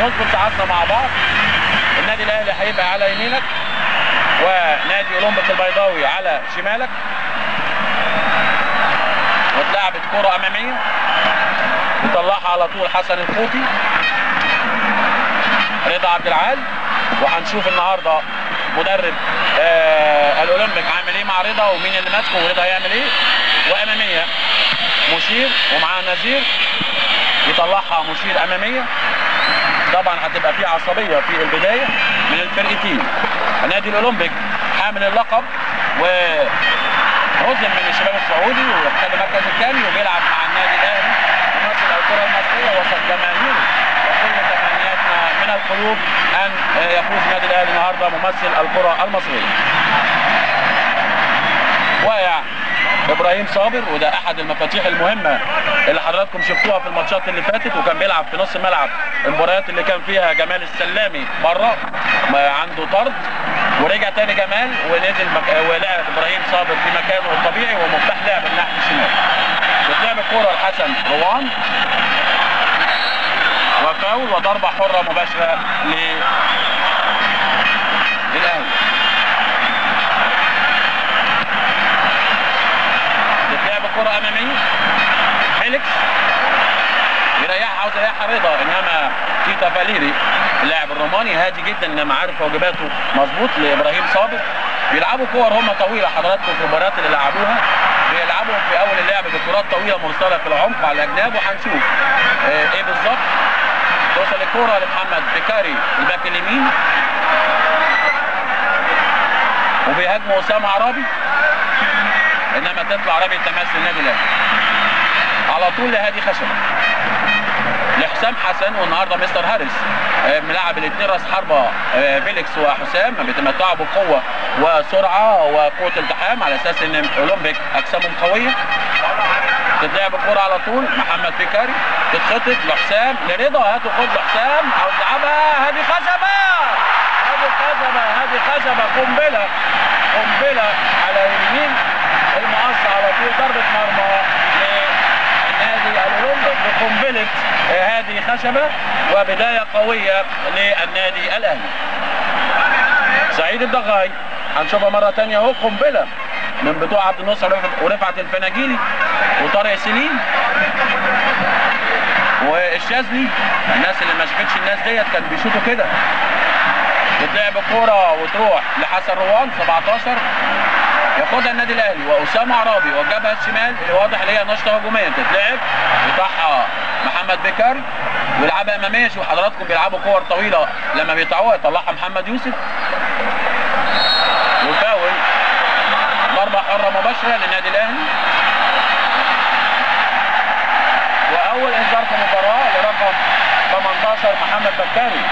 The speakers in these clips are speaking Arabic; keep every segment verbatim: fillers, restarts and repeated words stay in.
نظبط ساعاتنا مع بعض. النادي الاهلي هيبقى على يمينك ونادي اولمبيك البيضاوي على شمالك، واتلعبت كرة امامية يطلعها على طول حسن الخوطي، رضا عبد العال. وهنشوف النهارده مدرب آه الاولمبيك عامل ايه مع رضا ومين اللي ماسكه ورضا هيعمل ايه. واماميه مشير ومعاه نزير يطلعها مشير اماميه. طبعا هتبقى في عصبيه في البدايه من الفرقتين. النادي الاولمبيك حامل اللقب وهزم من الشباب السعودي ويحتل المركز الثاني وبيلعب مع النادي الاهلي ممثل الكره المصريه وسط جماهيره وكل تمنياتنا من القلوب ان يفوز النادي الاهلي النهارده ممثل الكره المصريه. واقع ابراهيم صابر وده احد المفاتيح المهمه اللي حضراتكم شفتوها في الماتشات اللي فاتت، وكان بيلعب في نص ملعب المباريات اللي كان فيها جمال السلامي بره عنده طرد، ورجع تاني جمال ونزل مك... ولعب ابراهيم صابر في مكانه الطبيعي ومفتاح لعب الناحيه الشمال. بتلعب الكوره لحسن روان وفاول وضربه حره مباشره للاهلي. بتلعب الكوره اماميه فيليكس يريحها، عاوز يريحها رضا، انما تيتا فاليري اللاعب الروماني هادي جدا انما عارف واجباته مظبوط لابراهيم صابر. بيلعبوا كور هم طويله حضراتكم في المباريات اللي لعبوها، بيلعبوا في اول اللعب بكرات طويله مرسله في العمق على الاجناب، وهنشوف اه ايه بالظبط. توصل الكوره لمحمد بكاري الباك اليمين وبيهاجموا اسامه عرابي، انما تطلع رمي التماس للنادي الاهلي على طول لهادي خشبه لحسام حسن. والنهارده مستر هاريس ملاعب الاثنين راس حربه فيليكس وحسام بيتمتعوا بقوه وسرعه وقوه التحام على اساس ان اولمبيك اجسامهم قويه. تتلعب الكوره على طول محمد بكاري تتخطف لحسام لرضا، هاتوا خد لحسام عاوز يلعبها هادي خشبه هادي خشبه هادي خشبه قنبله قنبله على اليمين المقص على طول ضربه مرمى للنادي الاولمبيك بقنبله هادي خشبه وبدايه قويه للنادي الاهلي. سعيد الدغاي هنشوفها مره ثانيه اهو، قنبله من بتوع عبد الناصر ورفعت الفناجيلي وطارق سليم والشاذلي. الناس اللي ما شافتش الناس ديت كانوا بيشوطوا كده. بتلعب الكوره وتروح لحسن روان سبعتاشر ياخدها النادي الاهلي واسامه عرابي والجبهه الشمال اللي واضح اللي هي نشطه هجوميا تتلعب يقطعها محمد بكاري ويلعبها اماميه. شوف حضراتكم بيلعبوا كور طويله لما بيقطعوها يطلعها محمد يوسف وفاول ضربه حره مباشره للنادي الاهلي واول انذار في المباراه لرقم تمنتاشر محمد بكاري.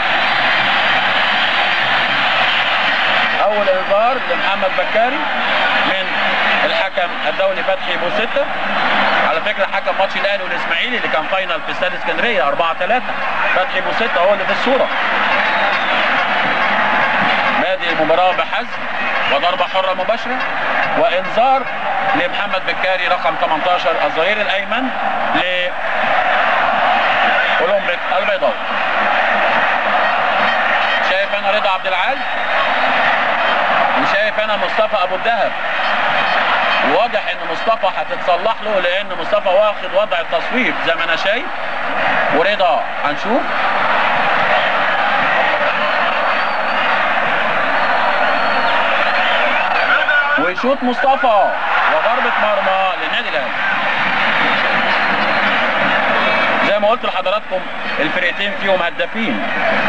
اول انذار لمحمد بكاري من الحكم الدولي فتحي بوسته. على فكره حكم ماتش الاهلي والاسماعيلي اللي كان فاينل في استاد اسكندريه أربعة ثلاثة فتحي بوسته هو اللي في الصوره. بادئ المباراه بحزم وضربه حره مباشره وانذار لمحمد بكاري رقم تمنتاشر الظهير الايمن لاولمبيك البيضاوي. شايف انا رضا عبد العال وشايف انا مصطفى ابو الدهب، وواضح ان مصطفى هتتصلح له لان مصطفى واخد وضع التصويب زي ما انا شايف، ورضا هنشوف. ويشوط مصطفى وضربة مرمى للنادي الاهلي. زي ما قلت لحضراتكم الفرقتين فيهم هدافين،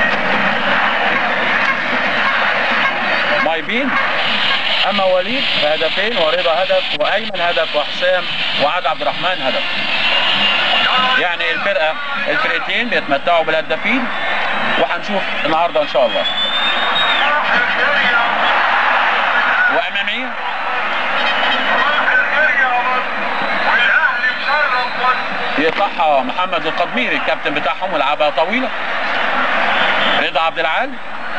مايبين اما وليد بهدفين ورضا هدف وايمن هدف وحسام وعاد عبد الرحمن هدف. يعني الفرقه الفرقتين بيتمتعوا بالهدافين وهنشوف النهارده ان شاء الله. واماميه يقطعها محمد القدميري الكابتن بتاعهم ولعبها طويله رضا عبد العال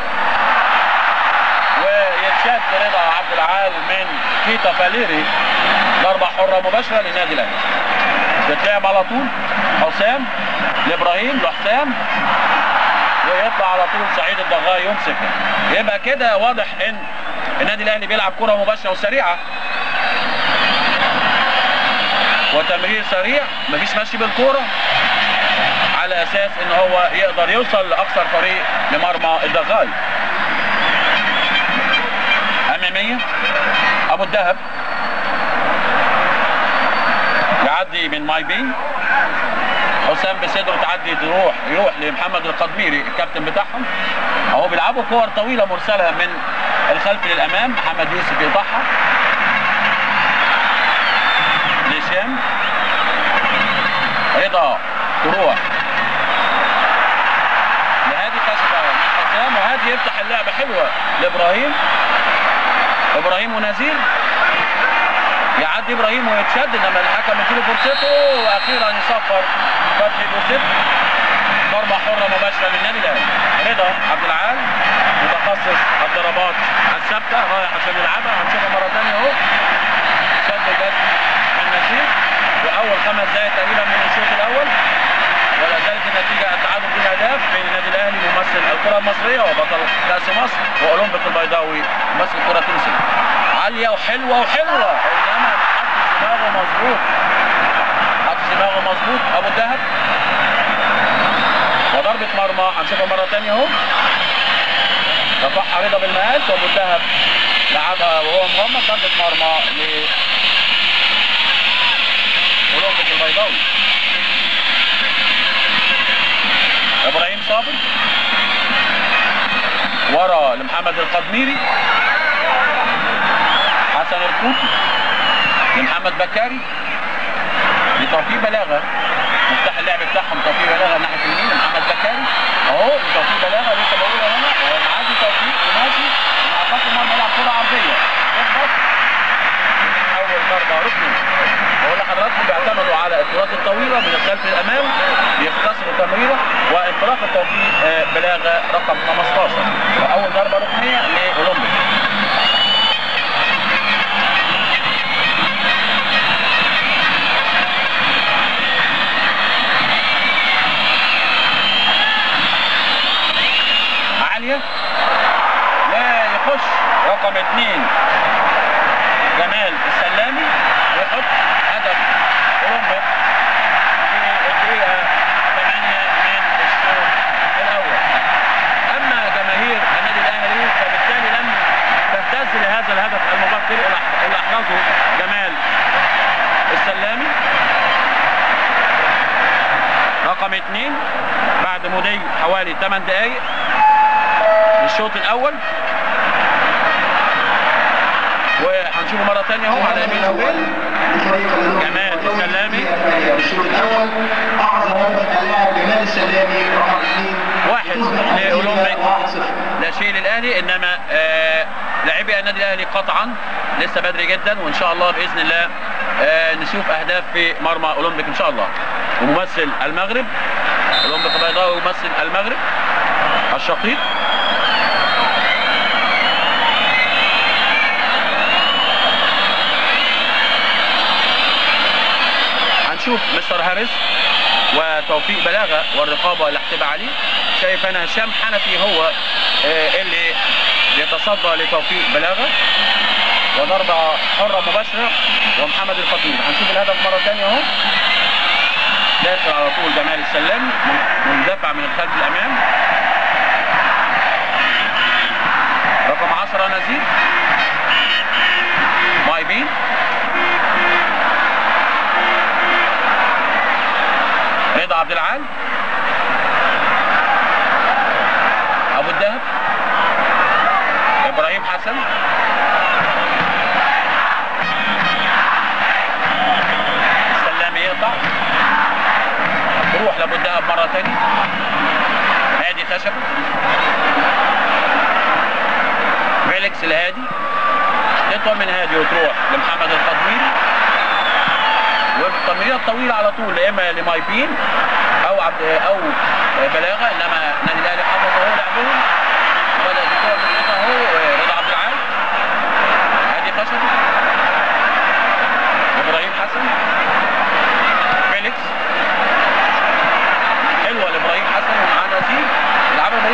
ويتشد رضا عبد العال من تيتا فاليري ضربه حره مباشره للنادي الاهلي. تتلعب على طول حسام لابراهيم لحسام ويطلع على طول سعيد الضغاي يمسك. يبقى كده واضح ان النادي الاهلي بيلعب كره مباشره وسريعه وتمرير سريع، مفيش مشي بالكوره، على اساس ان هو يقدر يوصل لاقصر طريق لمرمى الضغاي. اماميه ابو الدهب يعدي من ماي بين، حسام بصدره تعدي تروح يروح لمحمد القدميري الكابتن بتاعهم. اهو بيلعبوا كور طويله مرسله من الخلف للامام، محمد يوسف يقطعها لهشام، رضا تروح لهادي كشفه من حسام، وهادي يفتح اللعبه حلوه لابراهيم، ابراهيم ونزيل يعدي ابراهيم ويتشد، انما الحكم يديله فرصته واخيرا يصفر فتحي بوسيف. ضربه حره مباشره للنادي الاهلي. رضا عبد العال متخصص الضربات الثابته رايح عشان يلعبها، هنشوفها مره ثانيه اهو. شد جزم من نسير، واول خمس دقائق تقريبا من الشوط الاول، ولا زالت النتيجه التعادل بالاهداف بين النادي الاهلي ممثل الكره المصريه وبطل كاس مصر، واولمبيك البيضاوي ممثل الكره التونسيه. عاليه وحلوه وحلوه، انما حط دماغه مظبوط، حط دماغه مظبوط ابو الدهب، وضربه مرمى هنشوفها مره ثانيه اهو. رفعها رضا بالمقاس وابو الدهب لعبها وهو مغمض، ضربه مرمى ل اولمبيك البيضاوي. ابراهيم صابر ورا لمحمد القدميري، حسن الكوفي لمحمد بكاري لتوفيق بلاغه، مفتاح اللعب بتاعهم توفيق بلاغه ناحيه اليمين لمحمد بكاري اهو لتوفيق بلاغه، لسه بقولها هنا ومعدي توفيق وماشي مع خط المرمى، يلعب كره عرضيه يخبط اول ضربه ركنيه. بقول لحضراتكم بيعتمدوا على الكرات الطويله من الخلف للامام، بيختصروا تمريره وانطلاق التوفيق بلاغه رقم خمستاشر، واول ضربه ركنيه لاولمبيك. عاليه لا يخش رقم اثنين جمال السلامي ويحط هدف اولمبيك في الدقيقه ثمانية من الشوط الاول. اما جماهير النادي الاهلي فبالتالي لم تهتز لهذا الهدف المبكر اللي احرزه جمال السلامي رقم اثنين بعد مضي حوالي ثمان دقائق للشوط الاول. وهنشوفه مره ثانيه اهو على يمين الجول جمال السلامي الشوط الاول. اعظم هدف اللاعب جمال السلامي رقم اثنين واحد لاولمبيك لا شيء للاهلي، انما آه لاعبي النادي الاهلي قطعا لسه بدري جدا، وان شاء الله باذن الله آه نشوف اهداف في مرمى اولمبيك ان شاء الله. وممثل المغرب اولمبيك البيضاوي يمثل المغرب الشقيق. هنشوف مستر هاريس وتوفيق بلاغه والرقابه اللي هتبقى عليه. شايف انا هشام حنفي هو اللي بيتصدى لتوفيق بلاغه، وضربه حره مباشره ومحمد الخطيب. هنشوف الهدف مره ثانيه اهو. داخل على طول جمال السلامي مندفع من الخلف الامام. رقم عشرة نزيل مايبين، رضا عبد العال، ابو الدهب، ابراهيم حسن، السلامي يقطع تروح لابو الدهب مره ثانيه، هادي خشب، فيليكس الهادي تطول من هادي وتروح لمحمد القدميري، والتمريره الطويله على طول يا اما لمايبين او عبد او بلاغه، انما النادي الاهلي حافظ اهو لعبهم وبدا الدفاع بالقطع اهو. رضا عبد العال، هادي خشبي، ابراهيم حسن، فيليكس حلوه لابراهيم حسن ومعاه نزيل، يلعبها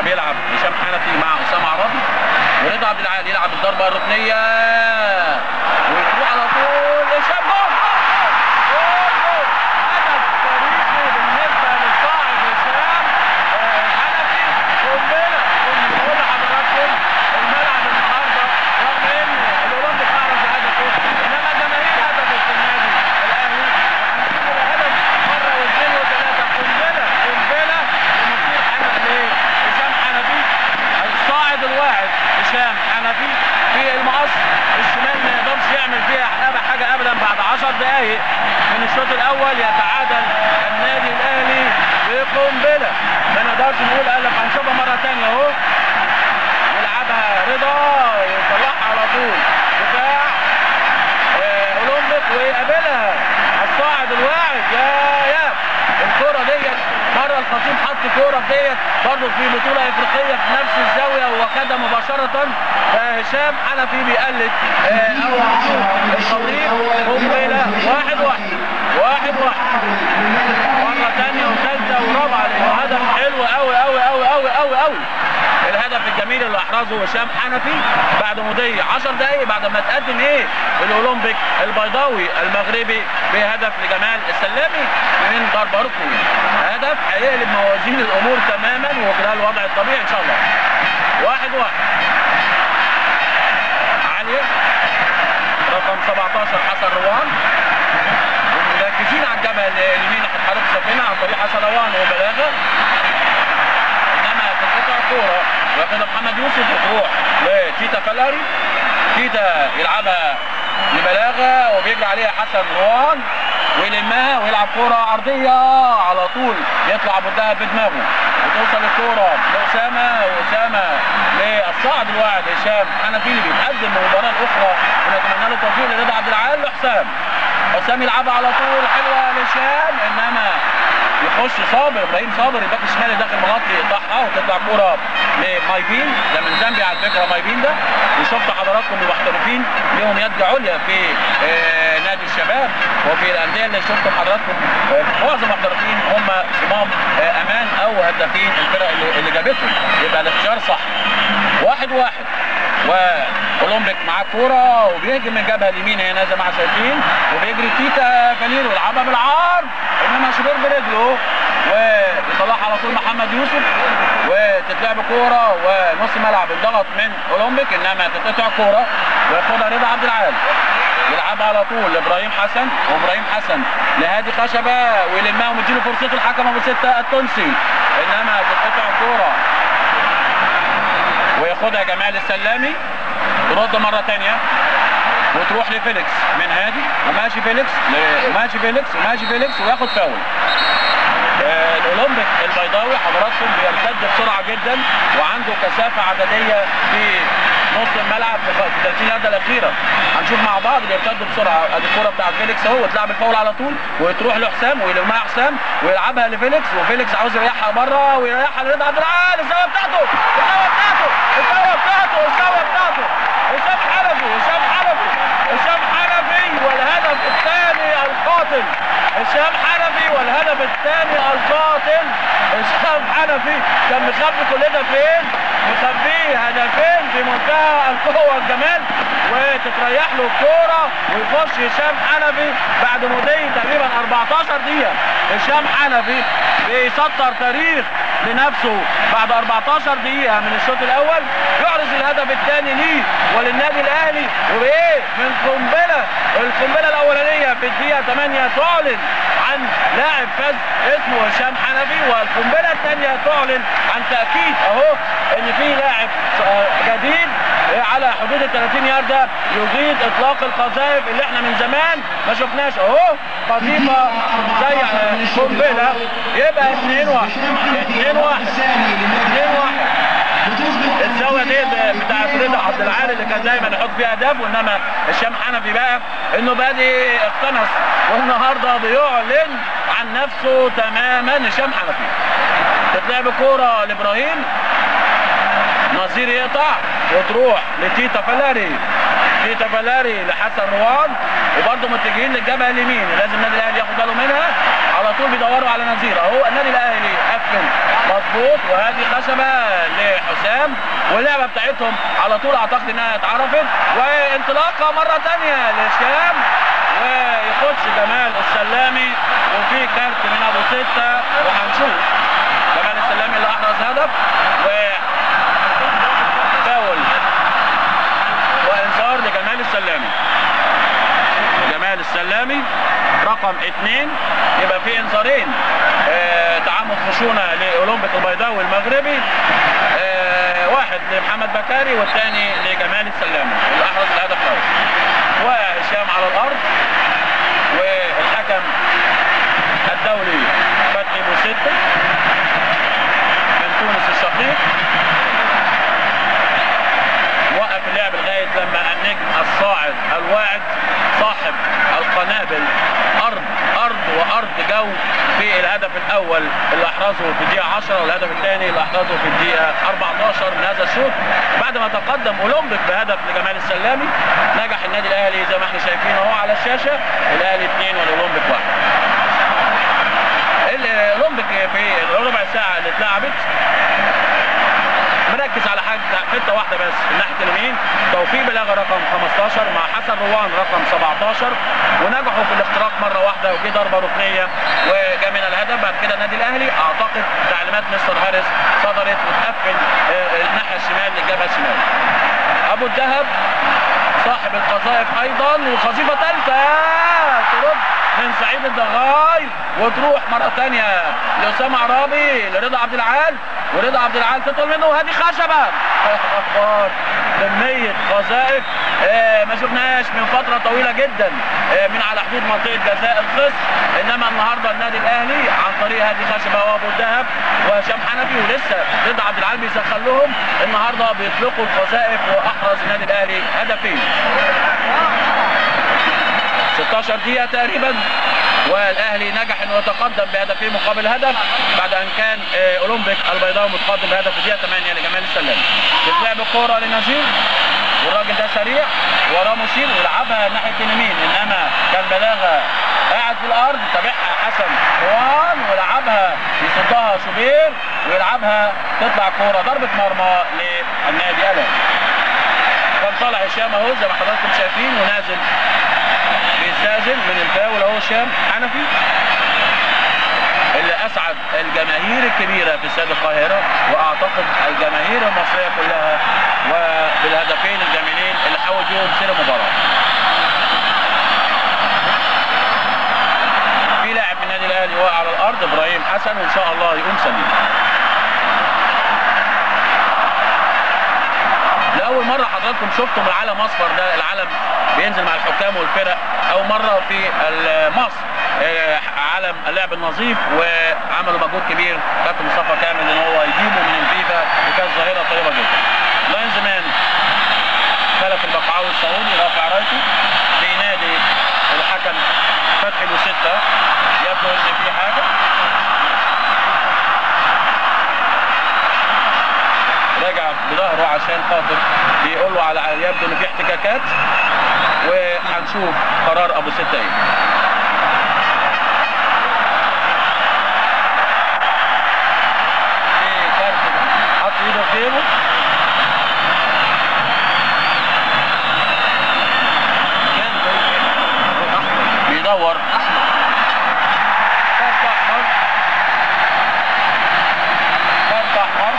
بيلعب هشام حنفي مع اسامه عرابي، ورضا عبد العال يلعب الضربه الركنيه ويروح على طول هشام جول. جول جول هدف تاريخي بالنسبه للصاعد هشام حنفي. قنبله كنا بنقول لحضراتكم الملعب النهارده رغم ان الاولمبي احرز هدفه انما الجماهير هدفت في النادي الاهلي، وهنشوف الهدف مره واثنين وثلاثه. قنبله قنبله لمصير حنفي هشام حنفي الصاعد الواعد هشام حنفي في المقص الشمال ما يقدرش يعمل فيها حاجه ابدا. بعد عشر دقائق من الشوط الاول يتعادل النادي الاهلي بقنبله ما نقدرش نقول قال لك هنشوفها مره ثانيه اهو. يلعبها رضا ويطلعها على طول دفاع اولمبيك ويقابلها الصاعد الواعد. يا يا الكره ديت مره الخطيب حط كوره ديت برضه في بطوله افريقيه في نفس الزاويه وواخدها مباشره، فهشام حنفي بيقلد اول الخطيب. قنبله واحد واحد واحد واحد مره ثانيه وثالثه ورابعه لانه هدف حلو قوي قوي قوي قوي قوي قوي. الهدف الجميل اللي احرزه هشام حنفي بعد مضي عشر دقائق بعد ما تقدم ايه الاولمبيك البيضاوي المغربي بهدف لجمال السلامي من ضربه ركنيه. هدف هيقلب موازين الامور تماما وخلال الوضع الطبيعي ان شاء الله. واحد واحد. عاليه رقم سبعتاشر حسن روان ومركزين على الجبهه اليمين ناحيه حارس السفينه عن طريق حسن روان وبلاغه، انما تتقطع كوره واخدها محمد يوسف وتروح لتيتا فلاري. تيتا يلعبها لبلاغه وبيجري عليها حسن روان ويلمها ويلعب كوره عرضيه على طول يطلع بدها بدماغه وتوصل الكوره لاسامه واسامه للصاعد الواعد هشام حنفي اللي بيتقدم للمباراه الاخرى ونتمنى له التوفيق لرضا عبد العال لحسام. حسام يلعبها على طول حلوه لهشام انما يخش صابر ابراهيم صابر الباك الشمالي داخل مغطي يقطعها وتطلع كوره لمايبين. ده من زامبيا على فكره مايبين ده، وشفت حضراتكم المحترفين لهم يد عليا في آه نادي الشباب وفي الانديه اللي شفت حضراتكم آه معظم المحترفين هم صمام آه امان او هدافين الفرق اللي, اللي جابتهم، يبقى الاختيار صح. واحد واحد واولمبيك معاه كوره وبيهجم من الجبهه اليمين هنا زي ما احنا شايفين وبيجري تيتا فالير ويلعبها بالعرض انما شوبير برجله ويطلعها على طول محمد يوسف وتتلعب كوره ونص ملعب انضغط من اولمبيك انما تتقطع كوره وياخدها رضا عبد العال يلعبها على طول لابراهيم حسن وابراهيم حسن لهادي خشبه ويلمها ومديله فرصته الحكم ابو سته التونسي انما تتقطع كوره وياخدها جمال السلامي ترد مره ثانيه وتروح لفيليكس من هادي وماشي فيليكس وماشي فيليكس وماشي فيليكس وياخد فاول. آه الاولمبيك البيضاوي حضراتكم بيرتد بسرعه جدا وعنده كثافه عدديه في نص الملعب في ثلاثين يارده الاخيره. هنشوف مع بعض بيرتد بسرعه. ادي الكوره بتاعت فيليكس اهو وتلعب الفاول على طول وتروح لحسام ويلمها حسام ويلعبها لفيليكس وفيليكس عاوز يريحها بره ويريحها لرضا عبد العال. الزاويه بتاعته الزاويه بتاعته الزاويه بتاعته الزاويه بتاعته هشام حنفي هشام حنفي هشام حنفي والهدف الثاني القاتل. هشام حنفي والهدف الثاني القاتل. هشام حنفي كان مخبي كل ده فين؟ مخبيه هدفين في منتهى القوه والجمال وتتريح له الكوره ويخش هشام حنفي بعد مضي تقريبا أربعتاشر دقيقه. هشام حنفي بيسطر تاريخ لنفسه بعد أربعتاشر دقيقه من الشوط الاول يحرز الهدف الثاني ليه وللنادي الاهلي وبايه؟ من قنبله. القنبله الاولانيه في الدقيقه ثمانية تعلن عن لاعب فاز اسمه هشام حنفي والقنبله الثانيه تعلن عن تاكيد اهو ان في لاعب جديد على حدود ال ثلاثين يارده يجيد اطلاق القذائف اللي احنا من زمان ما شفناش اهو قذيفه زي قنبله. يبقى اتنين واحد اتنين واحد اتنين واحد. الزاويه دي بتاعت رضا عبد العال اللي كان دايما يحط فيها اهداف وانما هشام حنفي بقى انه بادئ اقتنص والنهارده بيعلن عن نفسه تماما. هشام حنفي تتلعب كوره لابراهيم نظير يقطع وتروح لتيتا فلاري في تفلاري لحسن روان، وبرضه متجهين للجبهه اليمين، لازم النادي الاهلي ياخد باله منها. على طول بيدوروا على نظيره اهو. النادي الاهلي قفل مظبوط، وهذه خشبه لحسام، واللعبه بتاعتهم على طول اعتقد انها اتعرفت، وانطلاقه مره ثانيه لهشام، ويخش جمال السلامي، وفي كارت من ابو سته، وهنشوف جمال السلامي اللي احرز هدف، و فاول وانذار لجمال السلامي. جمال السلامي رقم اثنين، يبقى في انذارين، آه تعامد خشونه لاولمبيك البيضاوي المغربي، آه واحد لمحمد بكاري والثاني لجمال السلامي اللي احرز الهدف الاول. وهشام على الارض، والحكم الدولي فتحي بوسته من تونس الشقيق وقف اللعب لغايه لما النجم الصاعد الواعد صاحب القنابل ارض ارض وارض جو في الهدف الاول اللي احرزه في الدقيقه عشرة، والهدف الثاني اللي احرزه في الدقيقه أربعتاشر من هذا الشوط. بعد ما تقدم اولمبيك بهدف لجمال السلامي، نجح النادي الاهلي زي ما احنا شايفين اهو على الشاشه، الاهلي اثنين والاولمبيك واحد. الاولمبيك في الربع ساعه اللي اتلعبت مركز على حاجه حته واحده بس في ناحيه اليمين، توفيق بلاغه رقم خمستاشر مع حسن روان رقم سبعتاشر، ونجحوا في الاختراق مره واحده، وجه ضربه ركنيه وجاء من الهدف. بعد كده النادي الاهلي اعتقد تعليمات مستر هاريس صدرت وتقفل الناحيه الشمال للجبهه الشمال. ابو الدهب صاحب القذائف ايضا، وقذيفه ثالثه ترد من سعيد الدغاي، وتروح مره ثانيه لاسامه عرابي لرضا عبد العال، ورضا عبد العال تطول منه، وهذه خشبه. اخبار كميه قذائف آه ما شفناهاش من فتره طويله جدا آه من على حدود منطقه جزاء الخصم، انما النهارده النادي الاهلي عن طريق هذه خشبه وابو الدهب وهشام حنفي، ولسه رضا عبد العال بيسخن لهم النهارده، بيطلقوا القذائف، واحرز النادي الاهلي هدفين. ستاشر دقيقة تقريبا، والاهلي نجح انه يتقدم بهدفين مقابل هدف بعد ان كان اولمبيك البيضاوي متقدم بهدف في الدقيقة ثمانية لجمال السلامي. بتلعب الكورة لنزير، والراجل ده سريع وراه مشير، ويلعبها ناحية اليمين، انما كان بلاغة قاعد في الارض، تابعها حسن روان ولعبها يصدها شوبير، ويلعبها تطلع كورة ضربة مرمى للنادي الاهلي. كان طالع هشام اهو زي ما حضراتكم شايفين، ونازل بيستأذن من الفاول اهو هشام حنفي اللي اسعد الجماهير الكبيره في استاد القاهره، واعتقد الجماهير المصريه كلها، وبالهدفين الجميلين اللي حاول بيهم سير المباراه. في لاعب من النادي الاهلي واقع على الارض، ابراهيم حسن، وان شاء الله يقوم سليم. لأول مرة حضراتكم شفتم العلم أصفر ده، العلم بينزل مع الحكام والفرق، أول مرة في مصر علم اللعب النظيف، وعملوا مجهود كبير كابتن مصطفى كامل إن هو يجيبه من الفيفا، وكانت ظاهرة طيبة جدا. لاين زمان خلف البقعاوي السعودي رافع رايته، بينادي الحكم فتحي بوسته، يبدو إن في حاجة. راجع بظهره عشان خاطر بيقول له على يبدو ان في احتكاكات، وهنشوف قرار ابو سته ايه. في كارت حط ايده في جيبه، بيدور احمر، كارت احمر، كارت احمر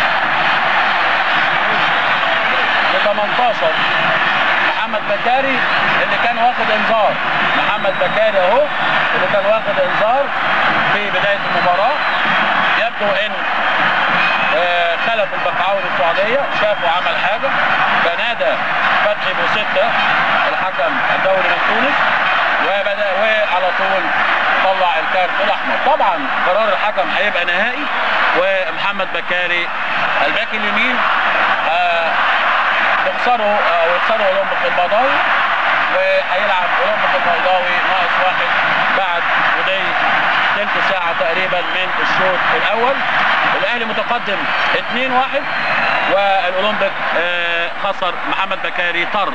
تمنتاشر محمد بكاري اللي كان واخد انذار. محمد بكاري اهو اللي كان واخد انذار في بدايه المباراه. يبدو ان آه خلف البقعاوي السعوديه شافه عمل حاجه، فنادى فتحي بوسته الحكم الدولي من تونس، وبدا وعلى طول طلع الكارت الاحمر. طبعا قرار الحكم هيبقى نهائي، ومحمد بكاري الباك اليمين آه يخسروا او يخسروا اولمبيك البيضاوي، وهيلعب اولمبيك البيضاوي ناقص واحد بعد مضي تلت ساعه تقريبا من الشوط الاول. الاهلي متقدم اتنين واحد، والاولمبيك آه وخسر محمد بكاري طرد.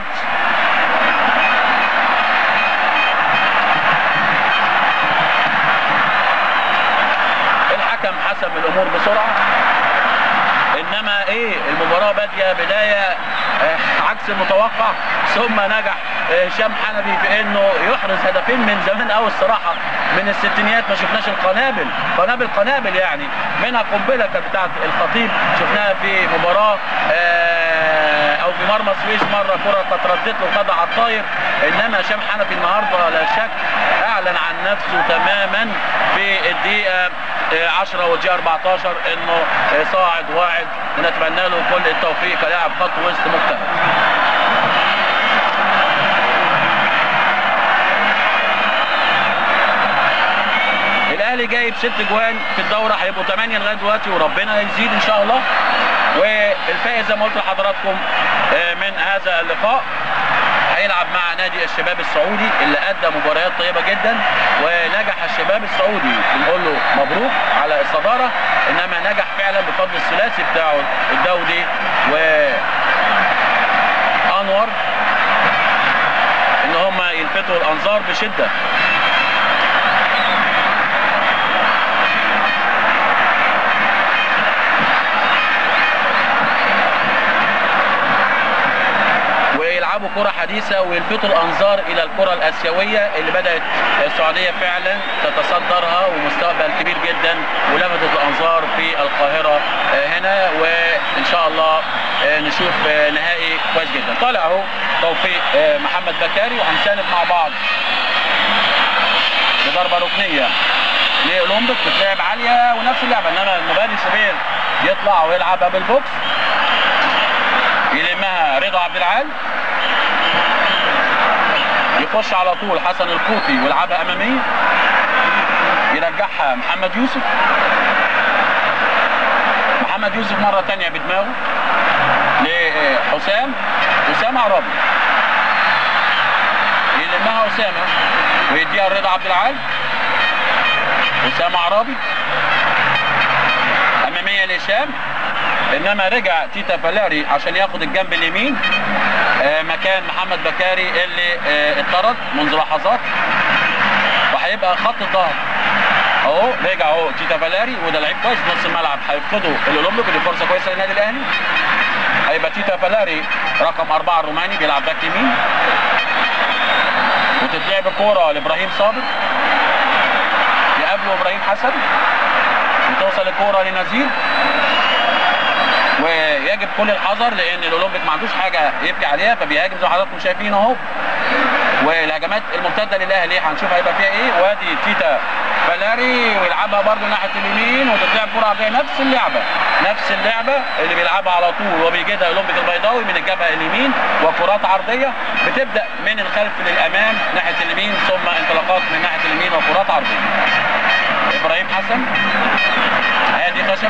الحكم حسم الامور بسرعه، انما ايه المباراه باديه بدايه آه عكس المتوقع، ثم نجح آه هشام حنفي في انه يحرز هدفين من زمان قوي الصراحه، من الستينيات ما شفناش القنابل قنابل قنابل يعني، منها قنبله كانت بتاعت الخطيب شفناها في مباراه آه او في مرمى السويس مره، كره كانت ردت له خدها على الطاير. انما هشام حنفي النهارده لا شك اعلن عن نفسه تماما في الدقيقه عشرة والدقيقه أربعتاشر انه صاعد واعد، ونتمنى له كل التوفيق كلاعب خط وسط مجتهد. الاهلي جايب ست جوان في الدوره، هيبقوا ثمانية لغايه دلوقتي وربنا يزيد ان شاء الله. والفائز زي ما قلت لحضراتكم من هذا اللقاء هيلعب مع نادي الشباب السعودي اللي ادى مباريات طيبه جدا، ونجح الشباب السعودي بنقول له مبروك على الصداره، انما نجح فعلا بفضل الثلاثي بتاعه الدودي وانور ان هم يلفتوا الانظار بشده. يلعبوا كرة حديثة ويلفتوا الأنظار إلى الكرة الآسيوية اللي بدأت السعودية فعلا تتصدرها، ومستقبل كبير جدا ولفتت الأنظار في القاهرة هنا، وإن شاء الله نشوف نهائي كويس جدا. طالع أهو توفيق محمد بكاري، وهنساند مع بعض بضربة ركنية لأولمبيك بتلعب عالية ونفس اللعبة، إنما المبادئ شوبير يطلع ويلعبها بالبوكس، يلمها رضا عبد العال، يخش على طول حسن القوطي ويلعبها اماميه، يرجعها محمد يوسف. محمد يوسف مره ثانيه بدماغه لحسام، اسامه عرابي يلمها اسامه ويديها رضا عبد العال، اسامه عرابي اماميه لهشام، انما رجع تيتا فلاري عشان ياخد الجنب اليمين آه مكان محمد بكاري اللي آه اتطرد منذ لحظات، وهيبقى خط الظهر اهو رجع اهو تيتا فلاري، وده لعيب كويس نص الملعب هيفقدوا الاولمبيك، ودي فرصه كويسه للنادي الاهلي. هيبقى تيتا فلاري رقم أربعة الروماني بيلعب باك يمين، وتتلعب الكوره لابراهيم صابر، يقابله ابراهيم حسن، وتوصل الكوره لنزير، ويجب كل الحذر لان الاولمبيك ما عندوش حاجه يبكي عليها، فبيهاجم زي ما حضراتكم شايفين اهو. والهجمات المرتده للاهلي هنشوف هيبقى فيها ايه، وادي تيتا فلاري ويلعبها برده ناحيه اليمين، وتتلعب كره عرضيه نفس اللعبه نفس اللعبه اللي بيلعبها على طول وبيجدها اولمبيك البيضاوي من الجبهه اليمين، وكرات عرضيه بتبدا من الخلف للامام ناحيه اليمين، ثم انطلاقات من ناحيه اليمين وكرات عرضيه. ابراهيم حسن، هادي خشب،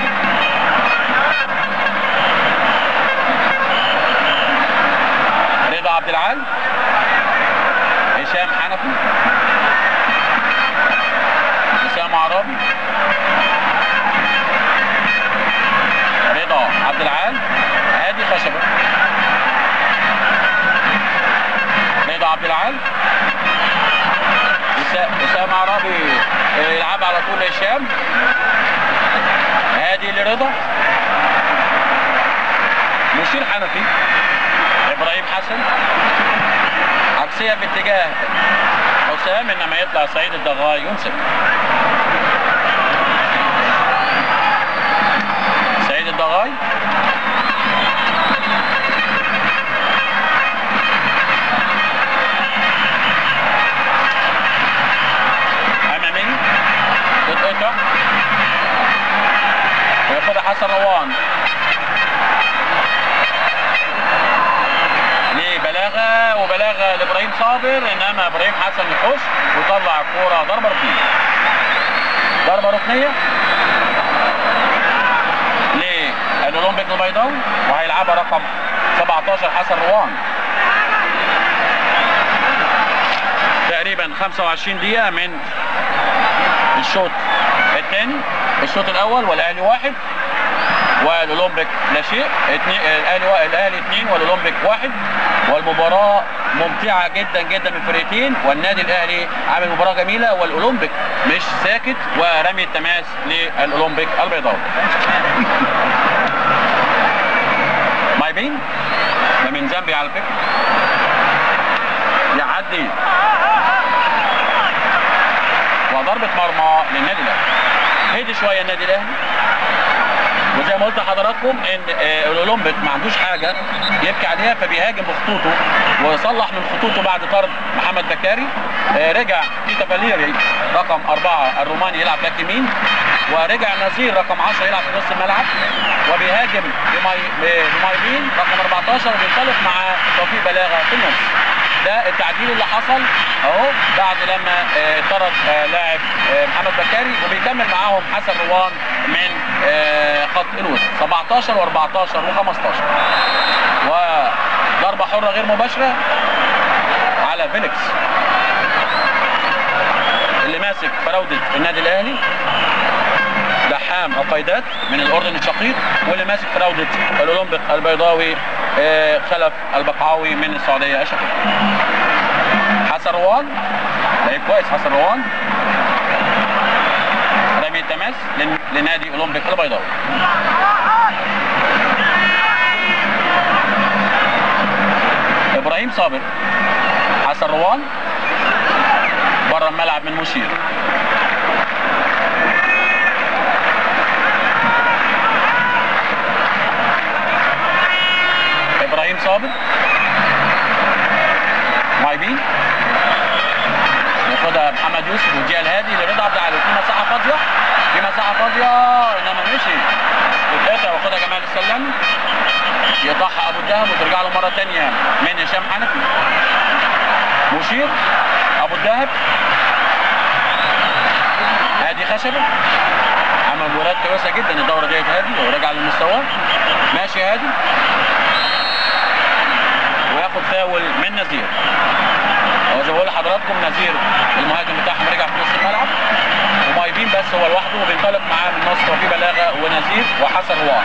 رضا عبد العال، هشام حنفي، اسامه عرابي، رضا عبد العال، هادي خشبه، رضا عبد العال، اسامه عرابي يلعب على طول لهشام، هادي لرضا، مشير حنفي، ابراهيم حسن، عكسيه في اتجاه حسام، انما يطلع سعيد الدغاي يمسك. سعيد الدغاي امامي تتقطع وياخدها حسن روان، بلاغه وبلاغه لابراهيم صابر، انما ابراهيم حسن يخش ويطلع الكوره ضربه ركنيه. ضربه ركنيه للاولمبيك البيضاوي، وهيلعبها رقم سبعتاشر حسن روان. تقريبا خمسة وعشرين دقيقه من الشوط الثاني، الشوط الاول والاهلي واحد والاولمبيك لا شيء. الاهلي الاهلي اثنين والاولمبيك واحد، والمباراه ممتعه جدا جدا من الفرقتين، والنادي الاهلي عامل مباراه جميله، والاولمبيك مش ساكت، ورمي التماس للاولمبيك البيضاوي. مايبين ده من زامبيا على فكره، يعدي وضربه مرمى للنادي الاهلي. هدي شويه النادي الاهلي، وزي ما قلت لحضراتكم ان الاولمبيك ما عندوش حاجه يبكي عليها، فبيهاجم بخطوطه وصلح من خطوطه بعد طرد محمد بكاري. رجع تيتا فاليري رقم أربعة الروماني يلعب باك يمين، ورجع نزير رقم عشرة يلعب في نص الملعب، وبيهاجم بمايبين رقم أربعتاشر، وبينطلق مع توفيق بلاغه في النص. ده التعديل اللي حصل اهو بعد لما طرد لاعب محمد بكاري، وبيكمل معاهم حسن روان من خط الوسط سبعتاشر وأربعتاشر وخمستاشر. وضربه حره غير مباشره على فيليكس اللي ماسك فراوده النادي الاهلي، دحام عقيدات من الاردن الشقيق، واللي ماسك فراوده الاولمبيك البيضاوي خلف البقعاوي من السعوديه الشقيقه. حسن روان لعيب كويس، حسن روان رمي التماس لنادي اولمبيك البيضاوي. ابراهيم صابر، حسن روان بره الملعب من مشير. ابراهيم صابر مايبين ياخدها محمد يوسف ويديها الهادي لرضا عبد العال، في مساحه فاضيه، في مساحه فاضيه انما مشي يتقطع، وياخدها جمال السلامي يقطعها ابو الدهب وترجع له مره ثانيه من هشام حنفي. مشير ابو الدهب، هادي خشبه عمل مباريات كويسه جدا الدوره ديت، هادي ورجع لمستواه. ماشي هادي وياخد فاول من نزير. هو زي ما بقول لحضراتكم نزير المهاجم بتاعهم رجع في نص الملعب، ومايبين بس هو لوحده، وبينطلق معاه من نص وفي بلاغه ونزير وحسن روان.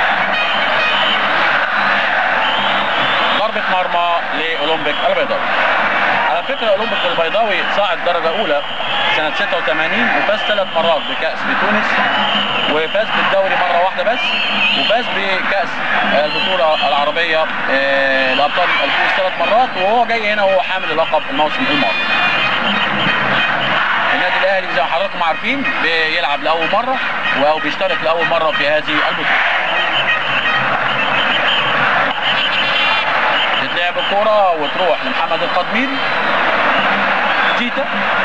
ضربه مرمى لاولمبيك البيضاوي. على فكره اولمبيك البيضاوي صعد درجه اولى سنه ستة وثمانين، وفاز ثلاث مرات بكاس بتونس، وفاز بالدوري مره واحده بس، وفاز بكاس البطوله العربيه لابطال الكؤوس ثلاث مرات، وهو جاي هنا وهو حامل اللقب الموسم الماضي. النادي الاهلي زي ما حضراتكم عارفين بيلعب لاول مره او بيشترك لاول مره في هذه البطوله. تتلعب الكوره وتروح لمحمد القدميري. تيتا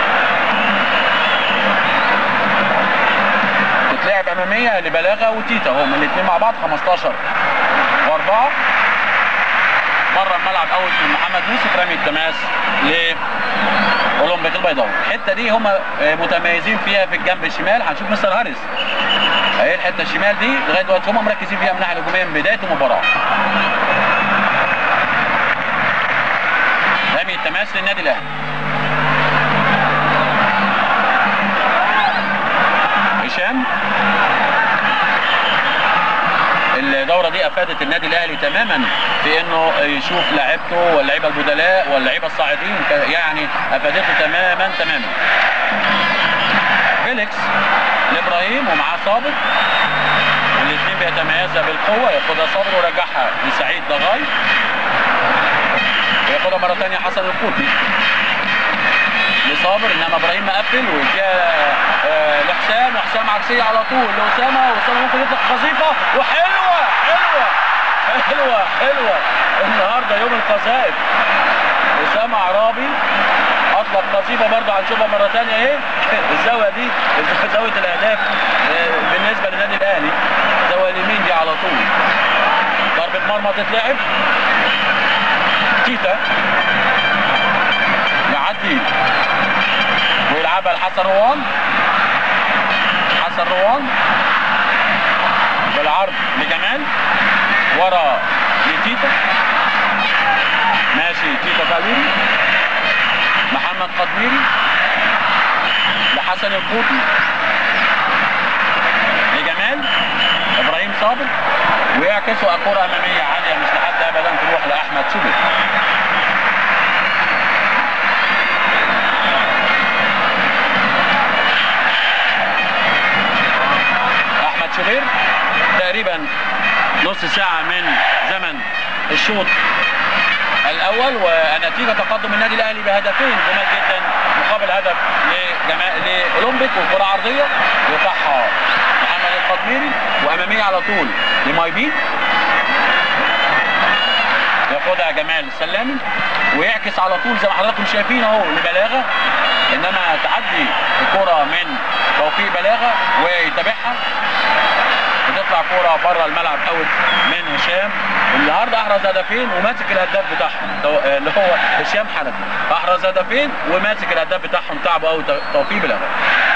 تتلعب اماميه لبلاغه وتيتا، هم الاثنين مع بعض خمستاشر واربعة. بره الملعب اوت من محمد يوسف، رمي التماس لاولمبيك البيضاوي. الحته دي هم متميزين فيها في الجنب الشمال، هنشوف مستر هاريس اهي الحته الشمال دي لغايه دلوقتي هم مركزين فيها من الناحيه الهجوميه من بدايه المباراه. رمي التماس للنادي الاهلي. هشام، الدوره دي افادت النادي الاهلي تماما في انه يشوف لاعيبته واللعيبه البدلاء واللعيبه الصاعدين، يعني افادته تماما تماما. فيليكس لابراهيم ومعاه صابر، والاثنين بيتميزوا بالقوه، ياخدها صابر ويرجعها لسعيد دغاي، وياخدها مره ثانيه حسن القوطي لصابر، انما ابراهيم مقفل ويديها آه لحسام، وحسام عكسيه على طول لاسامه، واسامه ممكن يطلق قذيفه وحلوه حلوه حلوه حلوه. النهارده يوم القذائف، اسامه عرابي اطلق قذيفه برضه، هنشوفها مره ثانيه اهي. الزاويه دي زاويه الاهداف آه بالنسبه للنادي الاهلي، الزاويه اليمين دي على طول. ضربه مرمى تتلعب، تيتا يعدي ويلعبها لحسن روان. حسن روان بالعرض لجمال، ورا لتيتا، ماشي تيتا فاليري، محمد قدميري لحسن القوطي لجمال، ابراهيم صابر، ويعكسوا كرة امامية عالية مش لحد ابدا تروح لاحمد شوبير. احمد شوبير تقريبا نص ساعة من زمن الشوط الاول، ونتيجة تقدم النادي الاهلي بهدفين جمال جدا مقابل هدف لاولمبيك، وكرة عرضية يقطعها محمد القطميري وامامية على طول لمايبي، ياخدها جمال السلامي ويعكس على طول زي ما حضراتكم شايفين اهو لبلاغة، انما تعدي الكرة من توفيق بلاغة ويتابعها وتطلع كرة بره الملعب اوت من هشام. النهارده احرز هدفين وماسك الهداف بتاعهم اللي هو هشام حنفي، احرز هدفين وماسك الهداف بتاعهم تعبوا قوي توفيق بلاغة.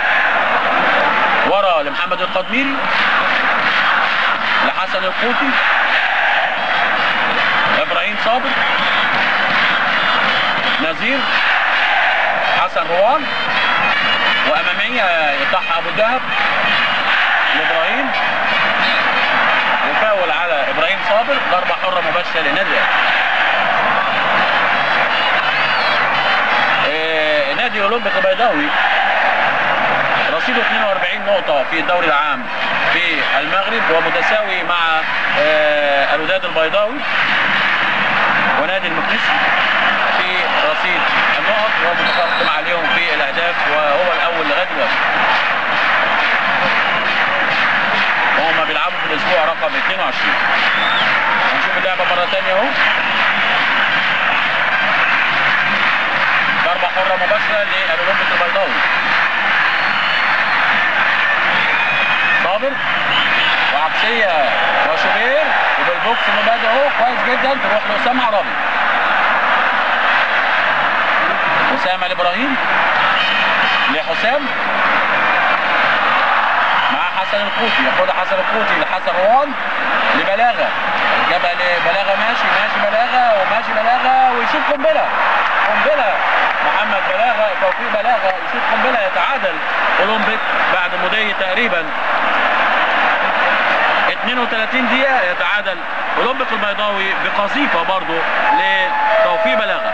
ورا لمحمد القدميري، لحسن القوطي، ابراهيم صابر، نزير، حسن روان، واماميه يقطعها ابو الدهب لابراهيم، وفاول على ابراهيم صابر، ضربه حره مباشره للنادي الاهلي. آه نادي اولمبيك البيضاوي رصيده اثنين وأربعين نقطه في الدوري العام في المغرب، ومتساوي مع آه الوداد البيضاوي ونادي المقدسي في رصيد النقط، ومتقدم عليهم في الاهداف وهو الاول لغايه دلوقتي. وهم بيلعبوا في الاسبوع رقم اثنين وعشرين. هنشوف اللعبه مره ثانيه اهو. ضربه حره مباشره للاولمبيك البيضاوي. صابر وعكسيه وشوبير، وبالبوكس مبادئ اهو كويس جدا تروح لاسامه عرابي. اسامه لابراهيم، لحسام، مع حسن القوطي، ياخدها حسن القوطي لحسن روان، لبلاغه، جابها لبلاغه، ماشي ماشي بلاغه وماشي بلاغه ويشوف قنبله قنبله محمد بلاغه، توفيق بلاغه يشوف قنبله، يتعادل اولمبيك بعد مضي تقريبا اثنين وثلاثين دقيقه، يتعادل اولمبيك البيضاوي بقذيفه برضه لتوفيق بلاغه.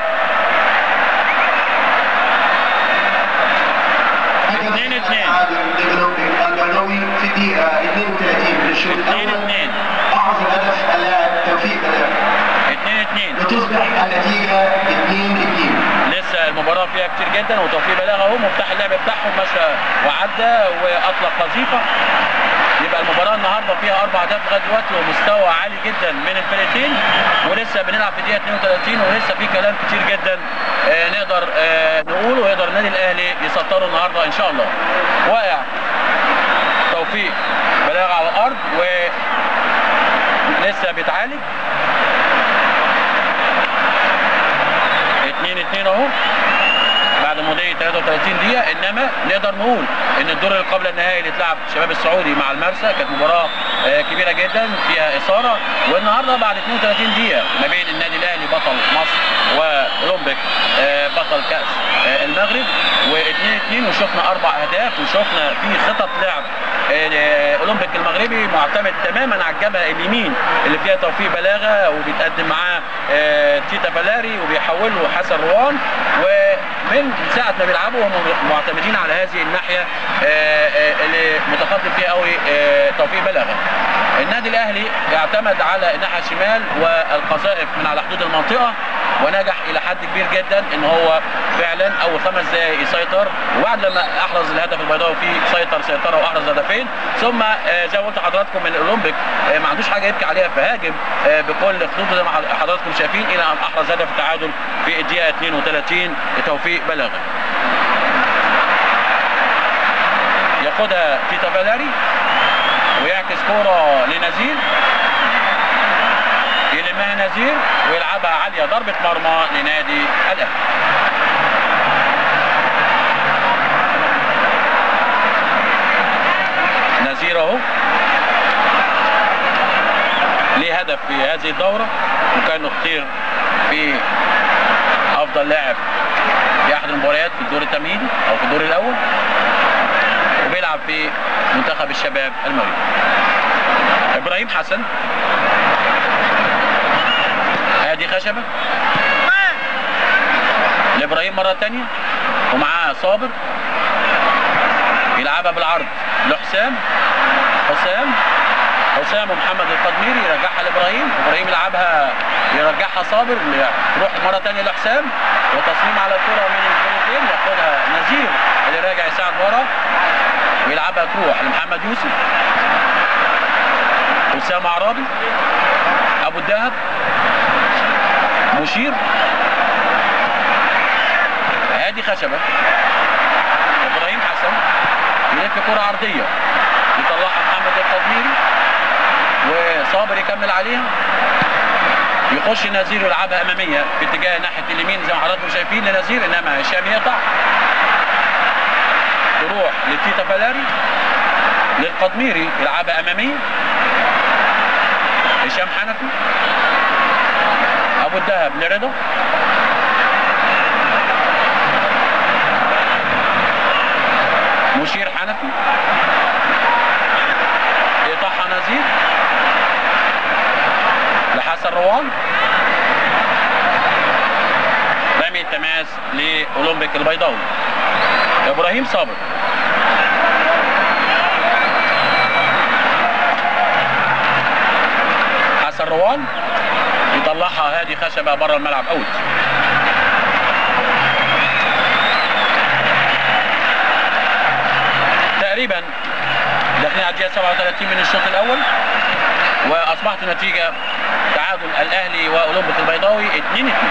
اثنين اثنين البيضاوي في الدقيقة اثنين وثلاثين من الشوط الأول، أحرز هدف اللاعب توفيق بلاغة اثنين اثنين، وتصبح النتيجة اثنين اثنين. لسه المباراة فيها كتير جدا، وتوفيق بلاغة اهو مفتاح اللعب بتاعهم مشى وعدى واطلق قذيفة. يبقى المباراة النهارده فيها اربع اهداف لغاية دلوقتي، ومستوى عالي جدا من الفرقتين، ولسه بنلعب في الدقيقة اثنين وثلاثين، ولسه في كلام كتير جدا آه نقدر آه نقوله، ويقدر النادي الاهلي يسطره النهارده ان شاء الله. واقع توفيق بلاغة على الارض ولسه بيتعالج. اثنين اثنين اهو بعد مضي ثلاثة وثلاثين دقيقة، انما نقدر نقول ان الدور اللي قبل النهائي اللي اتلعب الشباب السعودي مع المرسى كانت مباراة كبيرة جدا فيها اثارة، والنهارده بعد اثنين وثلاثين دقيقة ما بين النادي الاهلي بطل مصر واولمبيك بطل كأس المغرب، واثنين اثنين، وشفنا اربع اهداف، وشفنا في خطط لعب اولمبيك المغربي معتمد تماما على الجبهه اليمين اللي فيها توفيق بلاغه، وبيتقدم معاه تيتا فالاري وبيحوله حسن روان، ومن ساعه ما بيلعبوا هم معتمدين على هذه الناحيه اللي متقدم فيها قوي توفيق بلاغه. النادي الاهلي اعتمد على الناحيه الشمال والقذائف من على حدود المنطقه، ونجح الى حد كبير جدا ان هو فعلا اول خمس دقائق يسيطر، وبعد لما احرز الهدف البيضاوي فيه سيطر سيطره واحرز هدفين، ثم زي ما قلت لحضراتكم من الاولمبيك ما عندوش حاجه يبكي عليها، فهاجم بكل خطوطه زي ما حضراتكم شايفين الى ان احرز هدف التعادل في الدقيقه اثنين وثلاثين لتوفيق بلاغه. ياخدها تيتا فالاري ويعكس كوره لنزير، يلمها نزير ويلعبها عاليه، ضربه مرمى لنادي الاهلي. نزير اهو ليه هدف في هذه الدوره، وكان اختير في افضل لاعب في احد المباريات في الدور التمهيدي او في الدور الاول، وبيلعب في منتخب الشباب المغربي. ابراهيم حسن، ادي خشبه لابراهيم مره ثانيه ومعاه صابر، يلعبها بالعرض لحسام، حسام حسام ومحمد القدميري يرجعها لابراهيم، ابراهيم يلعبها يرجعها صابر، تروح مره ثانيه لحسام وتصميم على الكره من الفريقين، ياخدها نزير اللي راجع يساعد ورا ويلعبها تروح لمحمد يوسف، اسامه عرابي، ابو الدهب، مشير، هادي خشبه، ابراهيم حسن يلف كره عرضيه يطلعها محمد القدميري وصابر يكمل عليها، يخش نزير ويلعبها اماميه في اتجاه ناحيه اليمين زي ما حضراتكم شايفين لنزير، انما هشام يقطع، تروح لتيتا فلاري، للقدميري يلعبها اماميه، هشام حنفي، ابو الدهب لرضا، مشير حنفي، يقطعها نزير لحسن روان، رمي التماس لاولمبيك البيضاوي، ابراهيم صابر، حسن روان يطلعها هادي خشبه بره الملعب اوت. تقريبا داخلين على الدقيقه سبعة وثلاثين من الشوط الاول، واصبحت النتيجه تعادل الاهلي واولمبيك البيضاوي اتنين اتنين.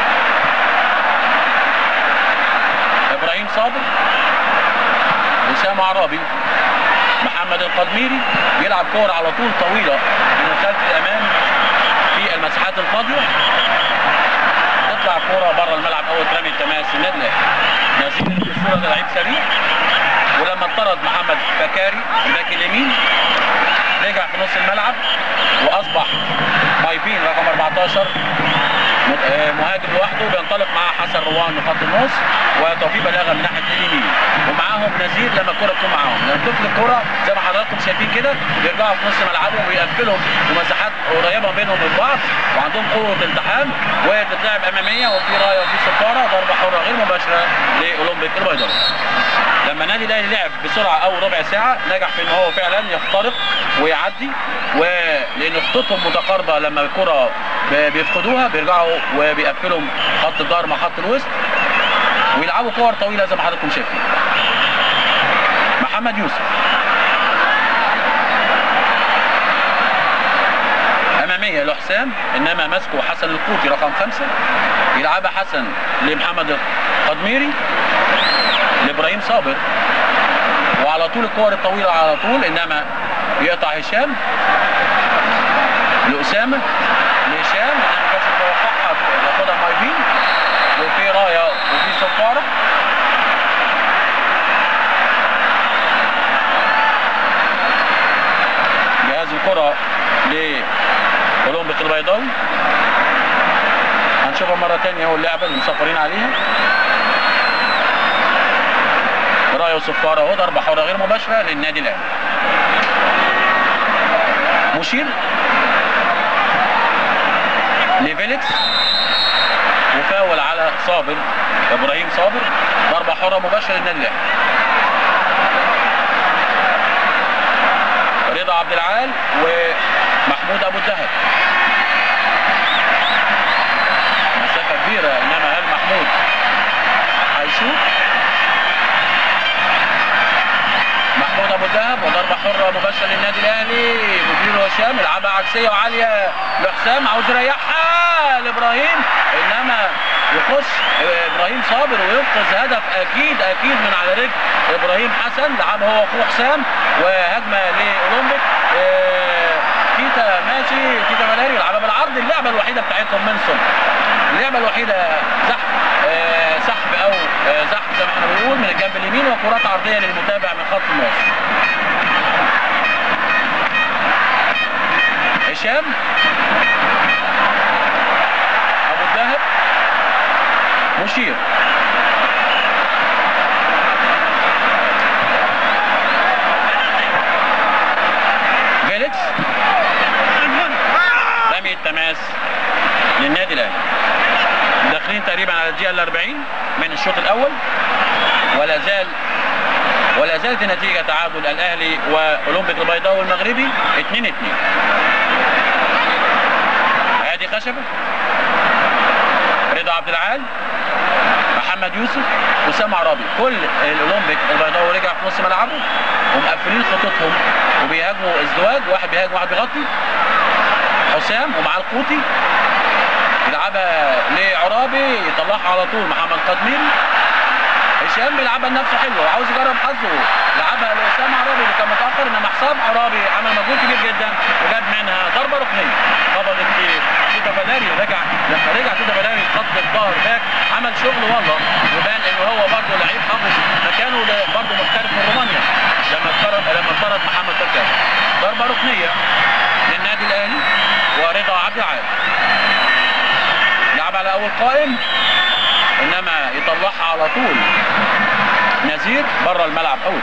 ابراهيم صابر، اسامه عرابي، محمد القدميري يلعب كوره على طول طويله من خلف الامام في المساحات الفاضيه، تطلع كوره بره الملعب اول رمي التماس النادي الاهلي. نزيل في الصوره ده لعيب سريع، ولما اطرد محمد فكاري الباك اليمين رجع في نص الملعب واصبح مايبين رقم أربعتاشر مهاجم لوحده، بينطلق معاه حسن روان من خط النص وتوفيق بلاغه من ناحيه اليمين، ومعاهم نزير لما الكره تكون معاهم، لما تدخل الكره زي ما حضراتكم شايفين كده بيرجعوا في نص ملعبهم ويقفلهم ومساحات قريبه بينهم من بعض، وعندهم قوه التحام وتتلعب اماميه وفي رايه وفي صفاره، ضربه حره غير مباشره لاولمبيك البيضاوي. لما النادي الاهلي لعب بسرعه اول ربع ساعه نجح في ان هو فعلا يخترق ويعدي، ولان خطوطهم متقاربه لما الكره بيفقدوها بيرجعوا وبيقفلوا خط الظهر مع خط الوسط ويلعبوا كور طويله زي ما حضراتكم شايفين. محمد يوسف اماميه لحسام، انما ماسكه حسن القوطي رقم خمسه، يلعبها حسن لمحمد القدميري لابراهيم صابر، وعلى طول الكور الطويله على طول، انما يقطع هشام لاسامه لهشام، انما ما كانش متوقعها ياخدها مايبين، وفي رايه وفي صفاره. جهاز الكره لاولمبيك البيضاوي، هنشوفها مره ثانيه اهو اللعبه اللي مسافرين عليها، رايه وصفاره اهو، ضربه حره غير مباشره للنادي الاهلي. مشير لفيليكس وفاول على صابر، ابراهيم صابر، ضربه حره مباشره للنادي الاهلي. رضا عبد العال ومحمود ابو الدهب، مسافه كبيره، انما هل محمود هيشوط؟ محمود ابو الدهب وضربه حره مباشره للنادي الاهلي، مدير هشام يلعبها عكسيه وعاليه لحسام، عاوز يريحها لابراهيم، انما يخش ابراهيم صابر وينقذ هدف اكيد اكيد من على رجل ابراهيم حسن، لعبها هو اخوه حسام وهجمه لاولمبيك. تيتا ماشي، تيتا فلاري يلعبها بالعرض، اللعبه الوحيده بتاعتهم من صنع، اللعبه الوحيده زحف سحب او زحف زي ما احنا بنقول من الجنب اليمين، وكرات عرضيه للمتابع من خط النص. هشام، ابو الدهب، مشير، فيليكس للنادي الاهلي. داخلين تقريبا على الدقيقه الأربعين من الشوط الاول، ولا زال ولا زالت النتيجه تعادل الاهلي واولمبيك البيضاوي المغربي اتنين اتنين. هادي خشبه، رضا عبد العال، محمد يوسف، وسام عرابي. كل الاولمبيك البيضاوي رجع في نص ملعبه ومقفلين خطوطهم وبيهاجموا ازدواج، واحد بيهاجم واحد بيغطي. حسام ومعاه القوطي يلعبها لعرابي، يطلعها على طول محمد قدميري. هشام بيلعبها لنفسه حلوه، عاوز يجرب حظه، لعبها لاسامه عرابي اللي كان متاخر، انما حسام عرابي عمل مجهود كبير جدا وجاب منها ضربه ركنيه. خبطت في تيتا فالاري، رجع لما رجع تيتا فالاري خط الظهر باك عمل شغل والله، وبان ان هو برضه لعيب حافظ مكانه، برضه محترف من رومانيا لما اتفرج لما اتفرج محمد فكاك. ضربه ركنيه للنادي الاهلي ورضا عبد العال. لعب على اول قائم، انما يطلعها على طول نزير بره الملعب اوت.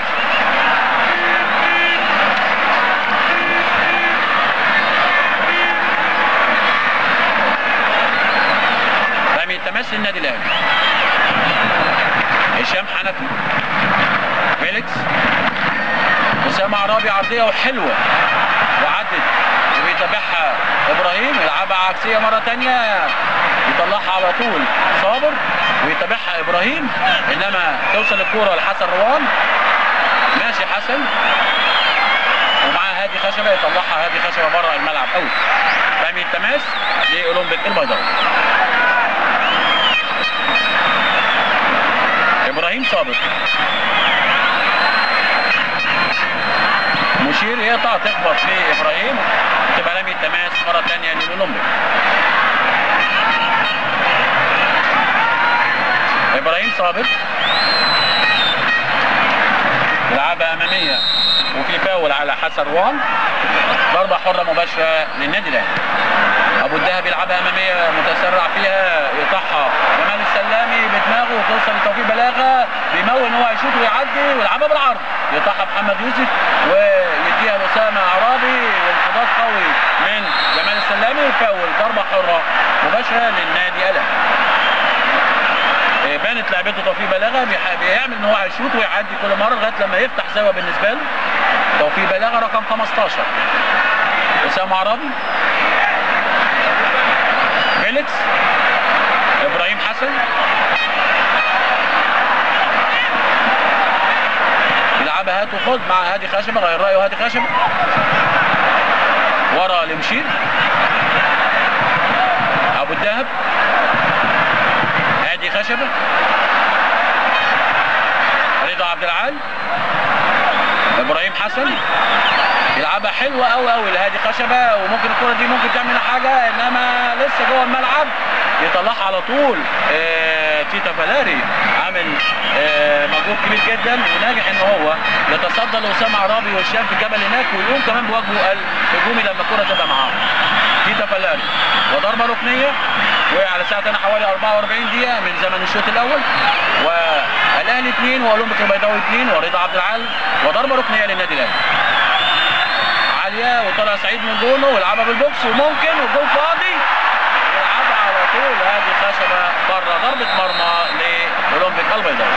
رمي التماس للنادي الاهلي. هشام حنفي، فيليكس، اسامه عرابي، عرضيه وحلوه وعدت وبيتابعها ابراهيم، يلعبها عكسيه مره ثانيه، يطلعها على طول صابر ويتابعها ابراهيم، انما توصل الكوره لحسن روان. ماشي حسن ومعاه هادي خشبه، يطلعها هادي خشبه بره الملعب اوت. رمي التماس لاولمبيك البيضاوي. ابراهيم صابر مشير، يقطع تخبط في ابراهيم، تبقى رمي التماس مره ثانيه للاولمبيك. ابراهيم صابر يلعبها اماميه وفي فاول على حسن روان، ضربه حره مباشره للنادي الاهلي. ابو الدهب يلعبها اماميه متسرع فيها، يقطعها جمال السلامي بدماغه وتوصل لتوفيق بلاغه، بيمول ان هو يشوط ويعدي ويلعبها بالعرض، يقطعها محمد يوسف ويديها لاسامه عرابي، وانقضاض قوي من جمال السلامي وفاول. ضربه حره مباشره للنادي الاهلي. بانت لعبته توفيق بلاغه، بيعمل ان هو هيشوط ويعدي كل مره لغايه لما يفتح زاويه بالنسبه له. توفيق بلاغه رقم خمستاشر. اسامه عرابي، فيليكس، ابراهيم حسن، يلعبها هات وخد مع هادي خشبه، غير رايه هادي خشبه ورا لمشير. ابو الدهب، هادي خشبه، رضا عبد العال، ابراهيم حسن، يلعبها حلوه قوي قوي لهادي خشبه، وممكن الكره دي ممكن تعمل حاجه، انما لسه جوه الملعب، يطلعها على طول. آه تيتا فالاري عامل آه مجهود كبير جدا وناجح ان هو يتصدى لاسامه عرابي وهشام في الجبل هناك، ويقوم كمان بواجبه الهجومي لما الكره تبقى معاه. تيتا فالاري وضربه ركنيه، وعلى ساعتنا حوالي أربعة وأربعين دقيقه من زمن الشوط الاول، والاهلي اثنين واولمبيك البيضاوي اثنين ورضا عبد العال، وضربه ركنيه للنادي الاهلي. عاليه وطلع سعيد من جونه ويلعبها بالبوكس وممكن والجول فاضي، يلعبها على طول هادي خشبه بره، ضربه مرمى لاولمبيك البيضاوي.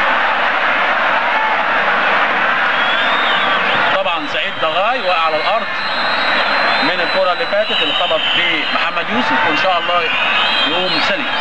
طبعا سعيد ضغاي وقع على الارض من الكره اللي فاتت اللي خبط في محمد يوسف، وان شاء الله يقوم سليم.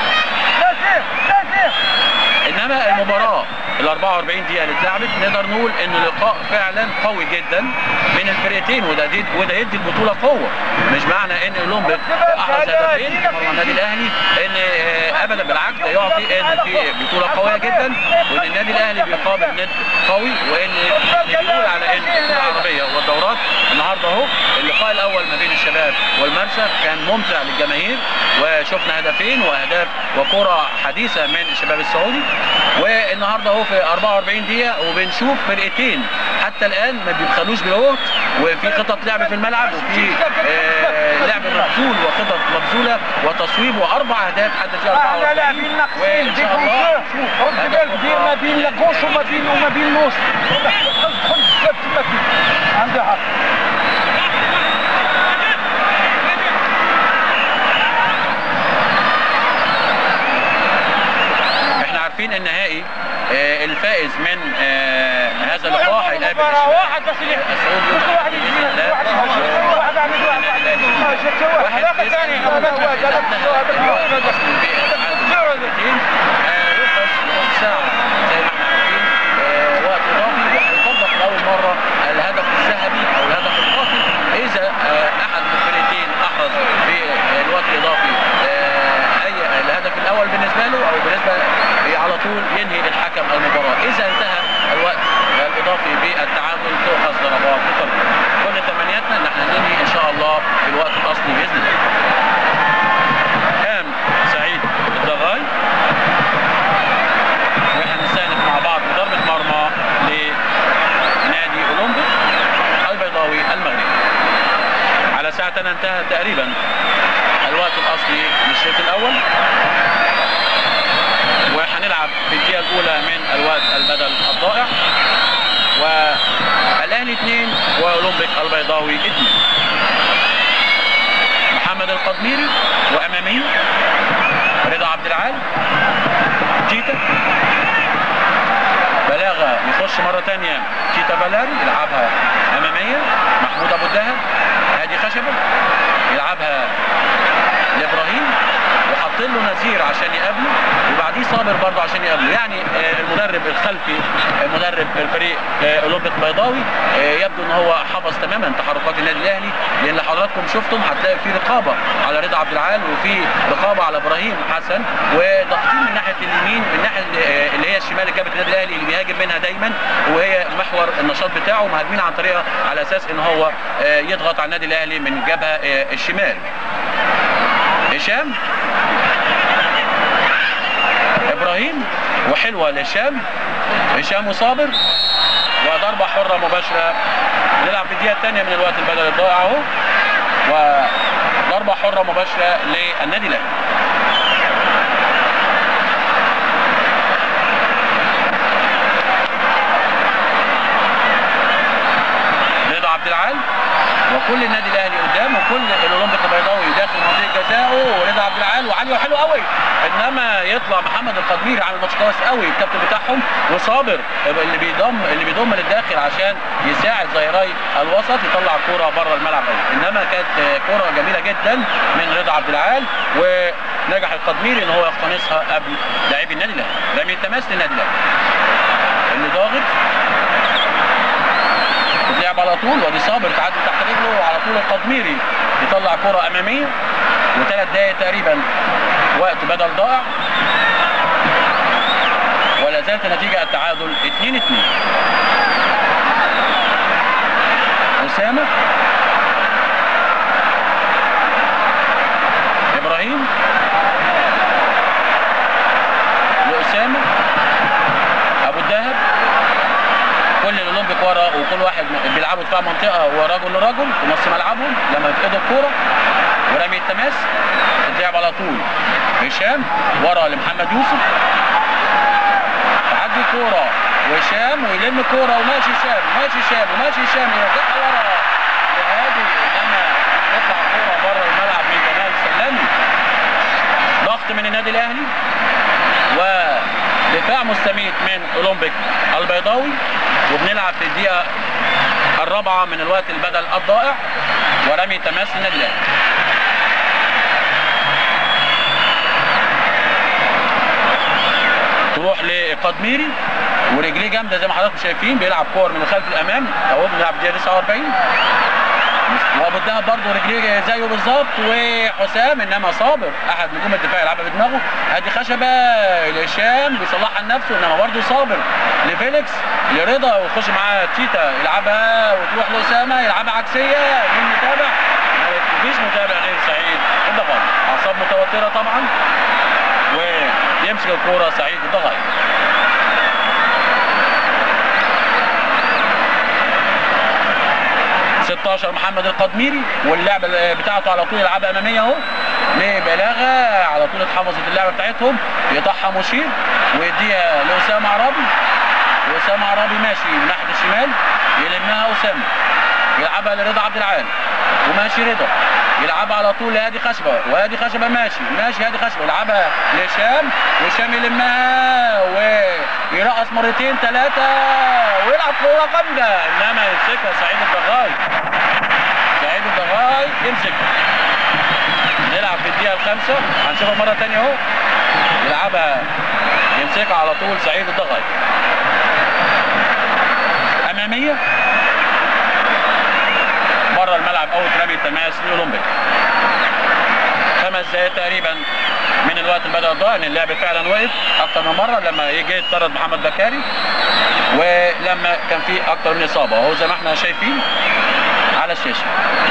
انما المباراه ال أربعة وأربعين دقيقه اللي اتلعبت نقدر نقول ان لقاء فعلا قوي جدا بين الفرقتين، وده دي وده يدي البطوله قوه. مش معنى ان اولمبيك احرز هدفين مرة النادي الاهلي ان ابدا، بالعكس ده يعطي ان في بطوله قويه جدا، وان النادي الاهلي بيقابل ند قوي، وان بيقول على ان البطوله العربيه والدورات النهارده اهو. اللقاء الاول ما بين الشباب والمرسى كان ممتع للجماهير، وشفنا هدفين واهداف وكره حديثه من الشباب السعودي، والنهارده اهو في أربعة وأربعين دقيقه وبنشوف فرقتين حتى الان ما بيبخلوش بالوقت، وفي خطط لعب في الملعب، وفي آه لعب مبذول وخطط مبذوله وتصويب واربع اهداف حتى في أربعة وأربعين. وان شاء الله كبير ما بين لاكوش وما بين وما بين نص عندها حق. الفائز من آه هذا اللقاء هيقابل واحد بس اللي واحد يجي واحد واحد عامل واحد واحد ثاني نص ساعة زي ما احنا عارفين وقت اضافي وهيطبق لاول مرة الهدف الذهبي او الهدف القاصر اذا احد الفريقين احرز في الوقت الاضافي اي الهدف الاول بالنسبة له او بالنسبة على طول ينهي الحكم المباراة. اذا انتهى الوقت الاضافي بالتعادل تؤخذ ضربات وترجع. كل تمنياتنا ان احنا ننهي ان شاء الله في الوقت الاصلي باذن الله. كان سعيد الضغاي وهنستأنف مع بعض بضربة مرمى لنادي اولمبيك البيضاوي المغربي. على ساعتنا انتهى تقريبا الوقت الاصلي للشوط الاول، وهنلعب في الدقيقة الأولى من الوقت البدل الضائع، والأهلي اثنين وأولمبيك البيضاوي اثنين. محمد القدميري وأمامي رضا عبد العال، تيتا بلاغة يخش مرة ثانية، تيتا بلاري يلعبها أمامية، محمود أبو الدهب هادي خشبة يلعبها لإبراهيم وحط له نزير عشان يقابله وبعديه صابر برضه عشان يقابله. يعني المدرب الخلفي مدرب الفريق اولمبيك البيضاوي يبدو ان هو حفظ تماما تحركات النادي الاهلي، لان حضراتكم شفتم هتلاقي في رقابه على رضا عبد العال وفي رقابه على ابراهيم حسن وضاغطين من ناحيه اليمين من ناحيه اللي هي الشمال اللي جابت النادي الاهلي اللي بيهاجم منها دايما وهي محور النشاط بتاعه، مهاجمين عن طريقها على اساس ان هو يضغط على النادي الاهلي من الجبهه الشمال. هشام ابراهيم وحلوه لهشام، هشام وصابر وضربه حره مباشره. نلعب في الدقيقه الثانيه من الوقت البدل الضائع اهو، وضربه حره مباشره للنادي الاهلي. رضا عبد العال وكل النادي الاهلي قدام وكل الاولمبيك البيضاوي داخل منطقه جزاؤه، ورضا عبد العال وعلي وحلو قوي، انما يطلع محمد القدميري على الماتش كويس قوي الكابتن بتاعهم، وصابر اللي بيضم اللي بيضم للداخل عشان يساعد ظهيراي الوسط يطلع كوره بره الملعب قوي. انما كانت كوره جميله جدا من رضا عبد العال ونجح القدميري ان هو يقتنصها قبل لاعبي النادي الاهلي. رمي التماس للنادي الاهلي اللي ضاغط لعب على طول، وادي صابر تعدي تحت رجله على طول القدميري يطلع كرة اماميه، وثلاث دقائق تقريبا وقت بدل ضائع، ولا زالت نتيجه التعادل اثنين اثنين. اسامه ابراهيم لاسامه ابو الدهب، كل الاولمبيك ورا وكل واحد بيلعبوا دفاع منطقه ورجل لرجل في نص ملعبهم لما يفقدوا الكوره. ورمي التماس اللعب على طول هشام ورا لمحمد يوسف، تعدي الكوره وهشام ويلم الكوره وماشي هشام وماشي هشام وماشي هشام يرجعها ورا لهادي، انما تطلع الكوره بره الملعب من جمال سلامي. ضغط من النادي الاهلي ودفاع مستميت من اولمبيك البيضاوي، وبنلعب في الدقيقة الرابعة من الوقت البدل الضائع، ورمي تماس النادي الاهلي. تروح لقدميري ورجليه جامدة زي ما حضراتكم شايفين، بيلعب كور من خلف الأمام أهو، بنلعب الدقيقة تسعة وأربعين، وابو الدهب برضه رجليه زيه بالظبط، وحسام انما صابر احد نجوم الدفاع يلعبها بدماغه، ادي خشبه لهشام بيصلحها لنفسه، انما برضه صابر لفيليكس لرضا ويخش معاه تيتا يلعبها وتروح لاسامه يلعبها عكسيه. مين متابع؟ مفيش متابع غير سعيد الضغاي، اعصاب متوتره طبعا، ويمسك الكوره سعيد الضغاي. ستاشر محمد القدميري، واللعبه بتاعته على طول يلعبها اماميه اهو لبلاغه، على طول اتحفظت اللعبه بتاعتهم، يقطعها مشير ويديها لاسامه عرابي، واسامه عرابي ماشي من ناحيه الشمال يلمها اسامه، يلعبها لرضا عبد العال وماشي رضا، يلعبها على طول لهادي خشبه، وهادي خشبه ماشي ماشي هادي خشبه يلعبها لهشام، وهشام يلمها ويرقص مرتين ثلاثه ويلعب كوره جامده، انما يمسكها سعيد الدغاي. سعيد الدغاي يمسكها. نلعب في الدقيقه الخامسه، هنشوفها مره ثانيه اهو. يلعبها يمسكها على طول سعيد الدغاي. اماميه بره الملعب، اوت رمي التماس لاولمبيك. خمس دقايق تقريبا من الوقت اللي بدا الضاع، ان اللعب فعلا وقف اكتر من مره لما يجي يطرد محمد بكاري، ولما كان في اكتر من اصابه اهو زي ما احنا شايفين على الشاشه.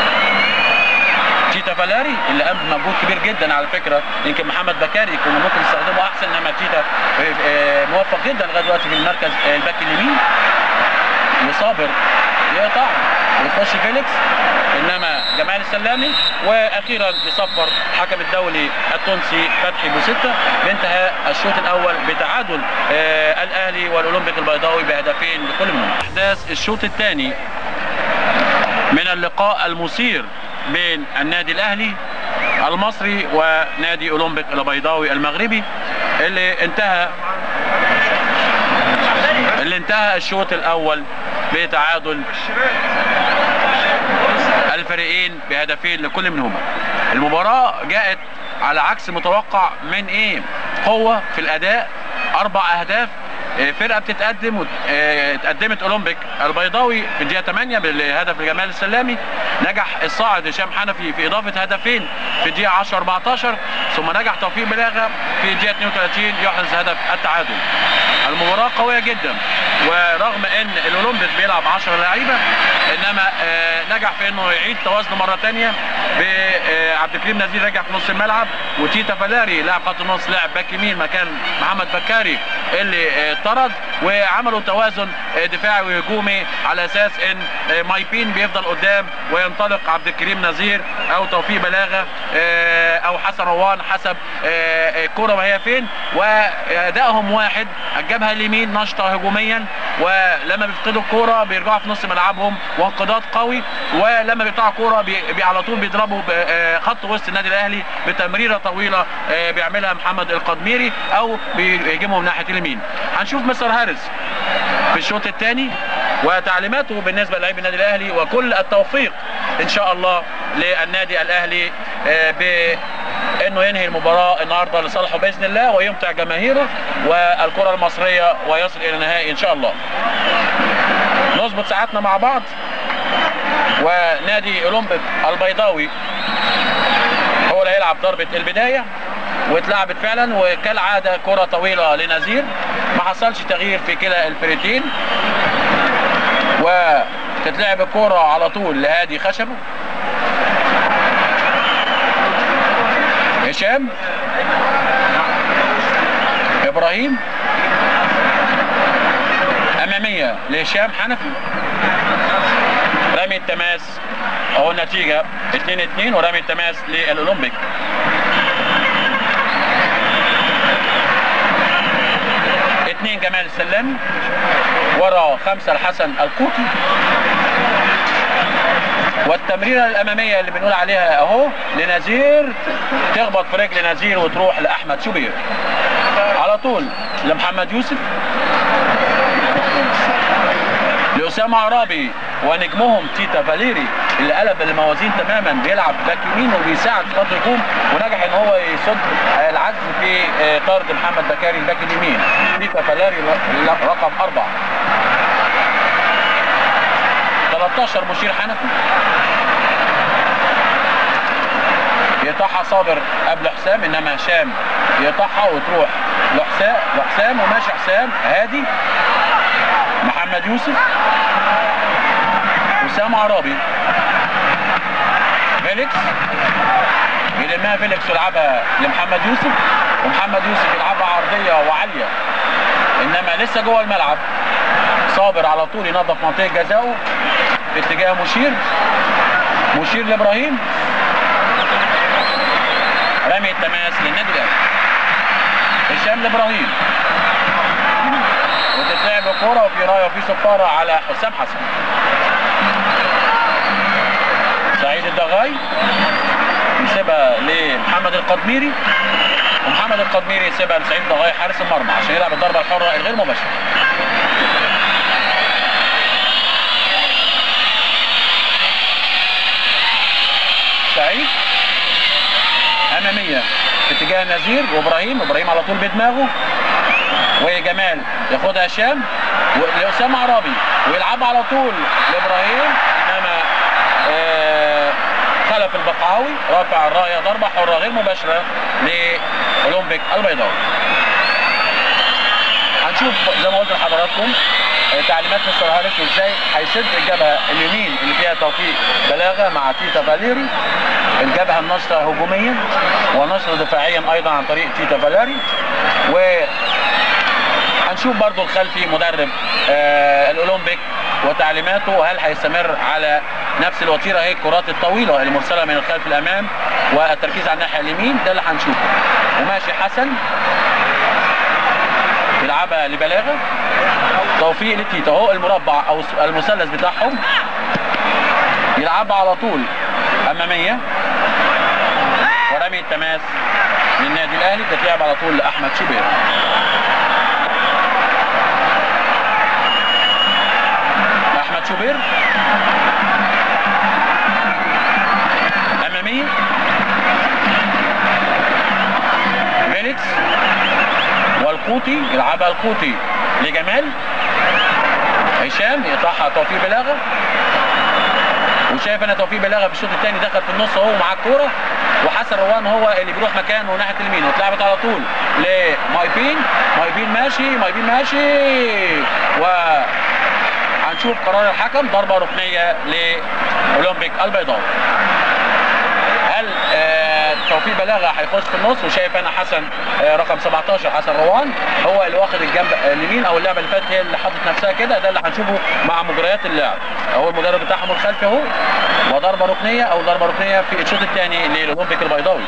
تيتا فالاري اللي قام بمجهود كبير جدا على فكره، يمكن محمد بكاري كنا ممكن نستخدمه احسن، انما تيتا موفق جدا لغايه دلوقتي في المركز الباك اليمين. يصابر يقطع ويخش فيليكس، انما جمال السلامي، واخيرا يصفر حكم الدولي التونسي فتحي بوسته بانتهاء الشوط الاول بتعادل آه الاهلي والاولمبيك البيضاوي بهدفين لكل منهم. احداث الشوط الثاني من اللقاء المثير بين النادي الاهلي المصري ونادي اولمبيك البيضاوي المغربي، اللي انتهى اللي انتهى الشوط الاول بتعادل الفريقين بهدفين لكل منهما. المباراة جاءت على عكس متوقع من ايه؟ قوة في الاداء، اربع اهداف، فرقة بتتقدم، اتقدمت اولمبيك البيضاوي في الدقيقة ثمانية بالهدف لجمال السلامي، نجح الصاعد هشام حنفي في اضافة هدفين في الدقيقة عشرة أربعتاشر، ثم نجح توفيق بلاغة في الدقيقة اثنين وثلاثين يحرز هدف التعادل. المباراة قوية جدا، ورغم ان الاولمبيك بيلعب عشرة لعيبة، انما نجح في انه يعيد توازنه مرة ثانية بعبد الكريم نزير رجع في نص الملعب، وتيتا فالاري لاعب خط النص لاعب باك يمين مكان محمد بكاري اللي طرد، وعملوا توازن دفاعي وهجومي على اساس ان مايبين بيفضل قدام وينطلق عبد الكريم نزير او توفيق بلاغه او حسن روان حسب الكوره ما هي فين، وادائهم واحد. جابها اليمين نشطه هجوميا، ولما بيفقدوا الكوره بيرجعوا في نص ملعبهم وانقضاض قوي، ولما بيقطعوا كوره بي على طول بيضربوا خط وسط النادي الاهلي بتمريره طويله بيعملها محمد القدميري او بيهجمهم ناحيه اليمين. هنشوف مستر هاريس في الشوط الثاني وتعليماته بالنسبه للاعبي النادي الاهلي، وكل التوفيق ان شاء الله للنادي الاهلي بانه ينهي المباراه النهارده لصالحه باذن الله، ويمتع جماهيره والكره المصريه ويصل الى النهائي ان شاء الله. نظبط ساعاتنا مع بعض، ونادي اولمبيك البيضاوي هو اللي هيلعب ضربه البدايه، واتلعبت فعلا وكالعاده كره طويله لنزير، ما حصلش تغيير في كلا الفريقين، وتتلعب الكره على طول لهادي خشبه. هشام ابراهيم اماميه لهشام حنفي، رمي التماس اهو النتيجه اتنين اتنين، ورمي التماس للاولمبيك. اثنين جمال السلامي، ورا خمسة الحسن القوطي، والتمريرة الأمامية اللي بنقول عليها أهو لنزير، تخبط في رجل نزير وتروح لأحمد شوبير على طول لمحمد يوسف، لأسامة عرابي ونجمهم تيتا فاليري اللي قلب الموازين تماما، بيلعب باك يمين وبيساعد في خط الهجوم، ونجح ان هو يصد العجز في طرد محمد بكاري الباك اليمين. تيتا فاليري رقم أربعة. ثلاثة عشر مشير حنفي، يقطعها صابر قبل حسام، انما هشام يقطعها وتروح لحسام لحسام وماشي حسام هادي، محمد يوسف، أسامة عرابي، فيليكس يلمها فيليكس ويلعبها لمحمد يوسف، ومحمد يوسف يلعبها عرضيه وعاليه، انما لسه جوه الملعب. صابر على طول ينظف منطقه جزاؤه في اتجاه مشير، مشير لابراهيم، رمي التماس للنادي الاهلي. هشام لابراهيم، وتتلعب الكوره وفي رايه وفي صفاره على حسام حسن. سعيد الدغاي يسيبها لمحمد القدميري، ومحمد القدميري يسيبها لسعيد الدغاي حارس المرمى عشان يلعب الضربه الحره الغير مباشره. سعيد اماميه في اتجاه نزير وابراهيم، ابراهيم على طول بدماغه، وجمال ياخدها هشام لاسامه عرابي ويلعبها على طول لابراهيم، انما آه خلف البقعاوي رافع الرايه ضربه حره غير مباشره لاولمبيك البيضاوي. هنشوف زي ما قلت لحضراتكم تعليمات مستر هارس وازاي هيسد الجبهه اليمين اللي فيها توفيق بلاغه مع تيتا فاليري، الجبهه النشطه هجوميا ونشطه دفاعيا ايضا عن طريق تيتا فاليري. و هنشوف برضو الخلفي مدرب آه الاولمبيك وتعليماته، هل هيستمر على نفس الوتيره هي الكرات الطويله المرسله من الخلف الامام والتركيز على الناحيه اليمين، ده اللي هنشوفه. وماشي حسن يلعبها لبلاغه، توفيق لتيتا اهو المربع او المثلث بتاعهم، يلعبها على طول اماميه ورمي التماس للنادي الاهلي، تتلعب على طول لاحمد شوبير. احمد شوبير اماميه، فيليكس والقوطي يلعبها القوطي لجمال، هشام يقطعها توفيق بلاغه، وشايف انا توفيق بلاغه في الشوط الثاني دخل في النص اهو معاه الكوره، وحسن روان هو اللي بيروح مكانه ناحيه اليمين، واتلعبت على طول لمايبين، مايبين ماشي، مايبين ماشي، و هنشوف قرار الحكم ضربه ركنيه لاولمبيك البيضاوي. هل آه توفيق بلاغه هيخش في النص، وشايف انا حسن آه رقم سبعتاشر حسن روان هو اللي واخد الجنب اليمين، او اللعبه اللي فاتت هي اللي حاطط نفسها كده، ده اللي هنشوفه مع مجريات اللعب. هو المدرب بتاعهم الخلفي اهو، وضربه ركنيه او ضربه ركنيه في الشوط الثاني للاولمبيك البيضاوي.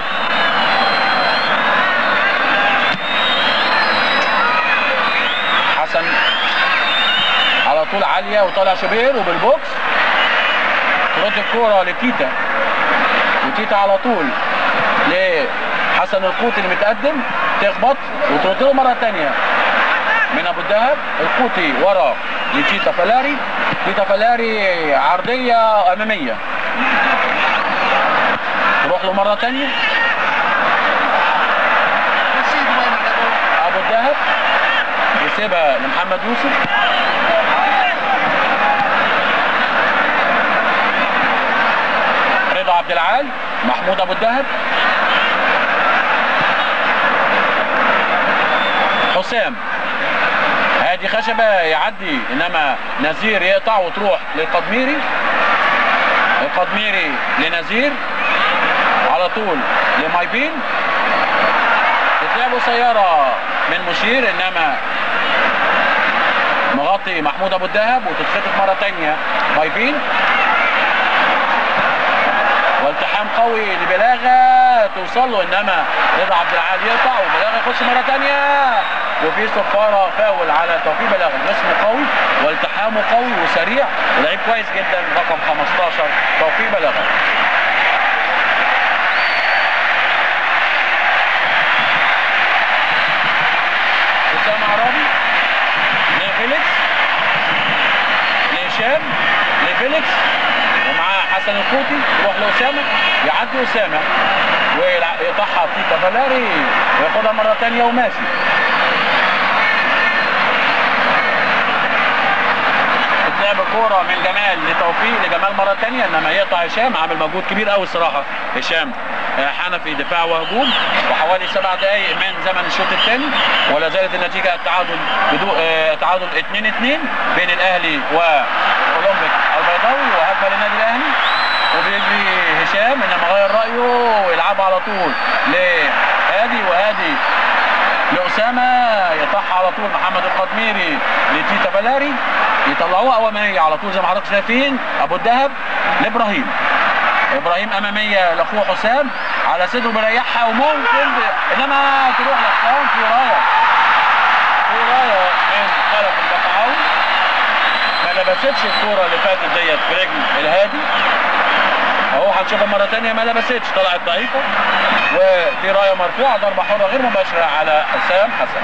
حسن على طول عاليه وطالع شوبير وبالبوكس، ترد الكوره لتيتا، وتيتا على طول لحسن القوطي اللي متقدم، تخبط وترد له مره ثانيه من ابو الدهب، القوطي ورا لتيتا فلاري، تيتا فلاري عرضيه اماميه تروح له مره ثانيه، ابو الدهب يسيبها لمحمد يوسف، رضا عبد العال، محمود ابو الدهب، حسام هادي خشبه يعدي، انما نزير يقطع وتروح للقدميري، القدميري لنزير على طول لمايبين، تتلعب قصيره من مشير، انما مغطي محمود ابو الدهب، وتتخطف مره ثانيه مايبين، والتحام قوي لبلاغه توصل له، انما رضا عبد العال يقطع وبلاغه يخش مره ثانيه، وفي صفاره فاول على توفيق بلاغه، جسمه قوي والتحامه قوي وسريع ولعيب كويس جدا رقم خمستاشر توفيق بلاغه. اسامه عرابي لفيليكس، لهشام، لفيليكس، ومعاه حسن القوطي، يروح لاسامه، يعدي اسامه ويقطعها تيتا فالاري وياخدها مره ثانيه وماشي. تتلعب الكوره من جمال لتوفيق لجمال مره ثانيه، انما يقطع هشام، عامل مجهود كبير قوي الصراحه هشام حنفي دفاع وهجوم، وحوالي سبع دقائق من زمن الشوط الثاني، ولا زالت النتيجه التعادل بدون آه تعادل اتنين اتنين بين الاهلي واولمبيك البيضاوي، وهجمه للنادي الاهلي، وبيجري هشام انما غير رايه ويلعبها على طول لهادي، وهادي لاسامه، يطحها على طول محمد القدميري لتيتا فالاري، يطلعوها اماميه على طول زي ما حضراتكم شايفين، ابو الدهب لابراهيم، ابراهيم اماميه لاخوه حسام على صدره بيريحها، وممكن انما تروح لحسام في رايه، في رايه من خلف البقعاوي، ما لبستش الكوره اللي فاتت ديت في رجل الهادي اهو، وهنشوفها مره ثانيه ما لبستش، طلعت ضعيفه. وفي رايه مرفوعه، ضربه حره غير مباشره على حسام حسن.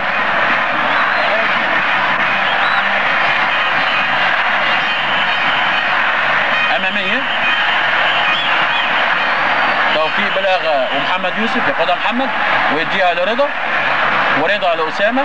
اماميه توفيق بلاغه ومحمد يوسف، ياخدها محمد ويديها لرضا، ورضا لاسامه،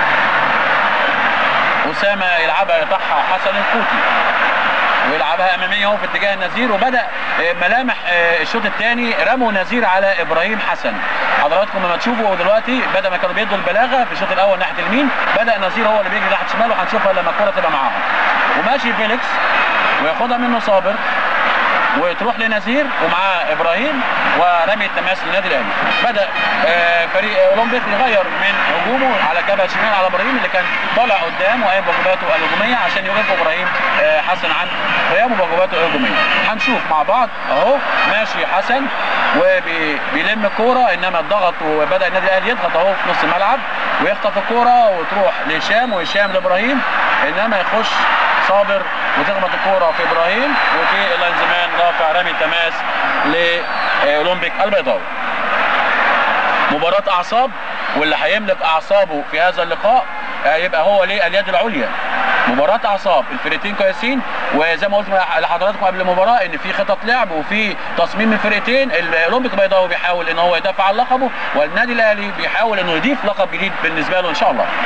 اسامه يلعبها يقطعها حسن القوطي ويلعبها اماميه اهو في اتجاه النزير. وبدا ملامح الشوط الثاني رموا نزير على ابراهيم حسن. حضراتكم لما تشوفوا دلوقتي بدل ما كانوا بيدوا البلاغه في الشوط الاول ناحيه اليمين، بدا نزير هو اللي بيجري ناحيه الشمال، وهنشوفها لما الكره تبقى معاهم. وماشي فيليكس وياخدها منه صابر وتروح لنزير ومعاه ابراهيم، ورمي التماس للنادي الاهلي. بدا فريق اولمبيك يغير من هجومه على جبهه الشمال على ابراهيم اللي كان طالع قدام وقايم بواجباته الهجوميه عشان يوقف ابراهيم حسن عن قيامه بواجباته الهجوميه. هنشوف مع بعض اهو ماشي حسن وبيلم الكوره، انما الضغط وبدا النادي الاهلي يضغط اهو في نص الملعب ويخطف الكوره وتروح لهشام وهشام لابراهيم، انما يخش صابر وتخبط الكوره في ابراهيم، وفي الانزمان رافع رمي تماس لاولمبيك البيضاوي. مباراه اعصاب، واللي هيملك اعصابه في هذا اللقاء يبقى هو ليه اليد العليا. مباراه اعصاب، الفرقتين كويسين، وزي ما قلت لحضراتكم قبل المباراه ان في خطط لعب وفي تصميم من الفرقتين. الاولمبيك البيضاوي بيحاول ان هو يدافع عن لقبه، والنادي الاهلي بيحاول انه يضيف لقب جديد بالنسبه له ان شاء الله.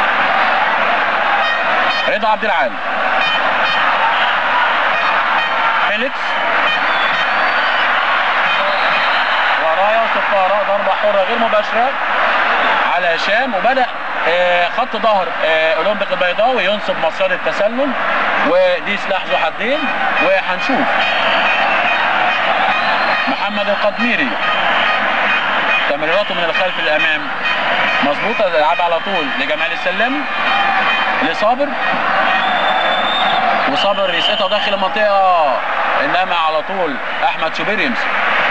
رضا عبد العال، فيليكس ورايا وصفاره، ضربه حره غير مباشره على هشام. وبدا خط ظهر اولمبيك البيضاوي ينصب مسار التسلل، ودي سلاح ذو حدين. وهنشوف محمد القدميري تمريراته من الخلف للامام مظبوطه، يلعبها على طول لجمال السلامي لصابر، وصابر يسقطها داخل المنطقه، انما على طول احمد شوبير يمسك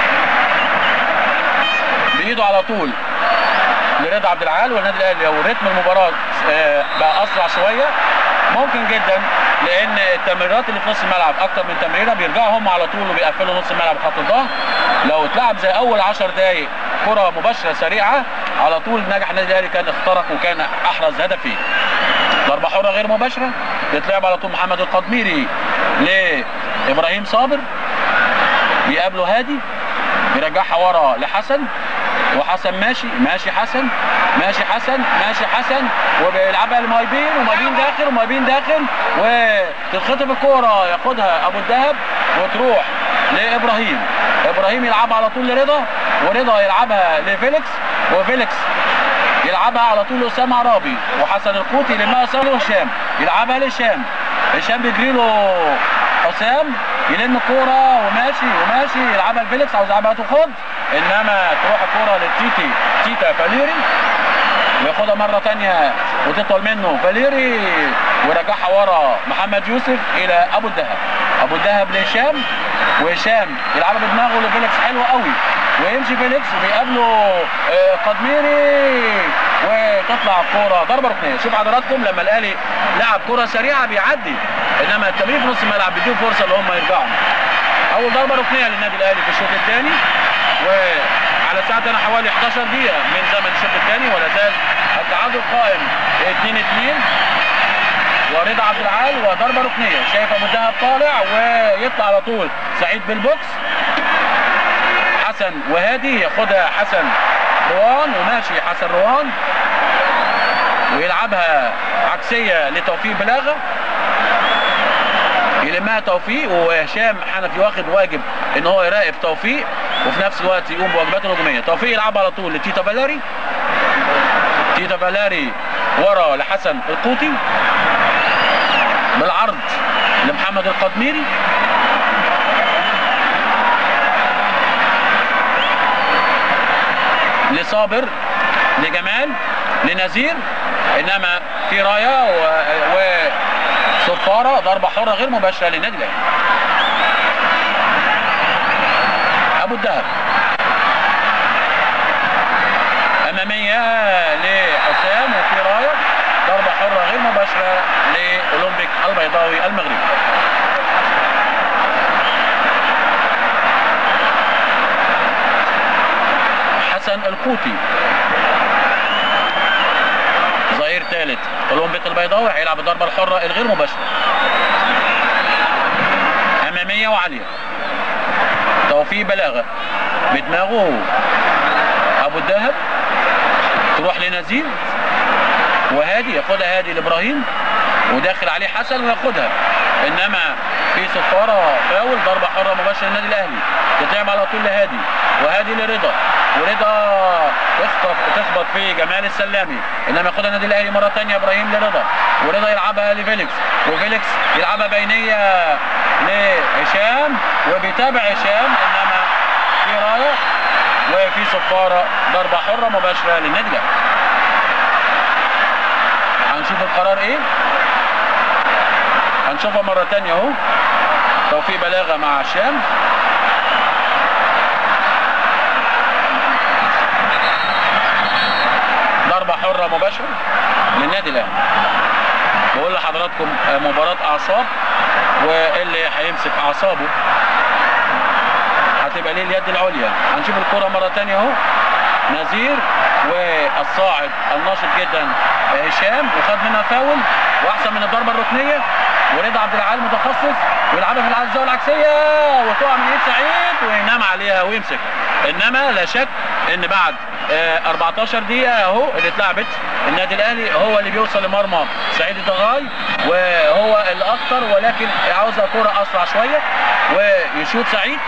بايده على طول لرضا عبد العال. والنادي الاهلي لو رتم المباراه بقى اسرع شويه ممكن جدا، لان التمريرات اللي في نص الملعب اكتر من تمريره بيرجعوا هم على طول وبيقفلوا نص الملعب خط الظهر. لو اتلعب زي اول عشر دقائق كره مباشره سريعه على طول نجح النادي الاهلي، كان اخترق وكان احرز هدفين. ضربه حره غير مباشره تتلعب على طول محمد القدميري لابراهيم صابر، بيقابله هادي بيرجعها ورا لحسن، وحسن ماشي ماشي حسن ماشي حسن ماشي حسن وبيلعبها لمايبين، ومايبين داخل ومايبين داخل وتتخطف الكوره ياخدها ابو الدهب وتروح لابراهيم. ابراهيم يلعبها على طول لرضا، ورضا يلعبها لفيليكس، وفيليكس يلعبها على طول لاسامه عرابي، وحسن القوطي يلمها اسامه وهشام يلعبها لهشام. هشام بيجري له حسام يلم الكوره وماشي وماشي يلعبها لفيليكس، عاوز يلعبها تخد، انما تروح الكوره للتيتي تيتا فاليري وياخدها مره ثانيه وتطول منه فاليري ويرجعها ورا محمد يوسف الى ابو الدهب. ابو الدهب لهشام، وهشام يلعبها بدماغه لفيليكس حلوه قوي، ويمشي فيليكس وبيقابله قدميري وتطلع الكوره ضربه ركنيه. شوف حضراتكم لما الاهلي لعب كوره سريعه بيعدي، انما التمرير في نص الملعب بيديهم فرصه ان هم يرجعوا. اول ضربه ركنيه للنادي الاهلي في الشوط الثاني، وعلى ساعتنا حوالي احداشر دقيقه من زمن الشوط الثاني، ولا زال التعادل قائم اتنين اتنين. ورضا عبد العال وضربه ركنيه، شايف ابو الدهب طالع ويطلع على طول سعيد بالبوكس، حسن وهادي ياخدها حسن روان وماشي حسن روان ويلعبها عكسيه لتوفيق بلاغه، يلمها توفيق، وهشام حنفي واخد واجب ان هو يراقب توفيق وفي نفس الوقت يقوم بواجباته الهجوميه. توفيق يلعبها على طول لتيتا فالاري، تيتا فالاري ورا لحسن القوطي بالعرض لمحمد القدميري، لصابر لجمال لنزير، انما في رايه وصفاره ضربه حره غير مباشره للنادي الاهلي. ابو الدهب اماميه لحسام، وفي رايه ضربه حره غير مباشره لاولمبيك البيضاوي المغربي. القوطي ظهير ثالث اولمبيك البيضاوي هيلعب الضربه الحره الغير مباشره اماميه وعاليه. توفيق بلاغه بدماغه ابو الدهب تروح لنزيل وهادي ياخدها هادي لابراهيم وداخل عليه حسن وياخدها، انما في صفاره فاول ضربه حره مباشره للنادي الاهلي تتلعب على طول لهادي وهادي لرضا ورضا تخطف تخبط في جمال السلامي، انما ياخدها النادي الاهلي مره ثانيه ابراهيم لرضا ورضا يلعبها لفيليكس وفيليكس يلعبها بينيه لهشام وبيتابع هشام، انما في رايه وفي صفاره ضربه حره مباشره للنادي الاهلي. هنشوف القرار ايه، هنشوفها مره ثانيه اهو. توفيق بلاغه مع هشام ضربه حره مباشره للنادي الاهلي. بقول لحضراتكم مباراه اعصاب، واللي هيمسك اعصابه هتبقى ليه اليد العليا. هنشوف الكره مره ثانيه اهو. نزير والصاعد الناشط جدا هشام وخد منها فاول واحسن من الضربه الركنيه، ورضا عبد العال متخصص ويلعبها في الزاويه العكسيه وتقع من ايد سعيد وينام عليها ويمسك. انما لا شك ان بعد أربعتاشر دقيقه اهو اللي اتلعبت النادي الاهلي هو اللي بيوصل لمرمى سعيد الدغاي وهو الاخطر، ولكن عاوزها كره اسرع شويه ويشوط سعيد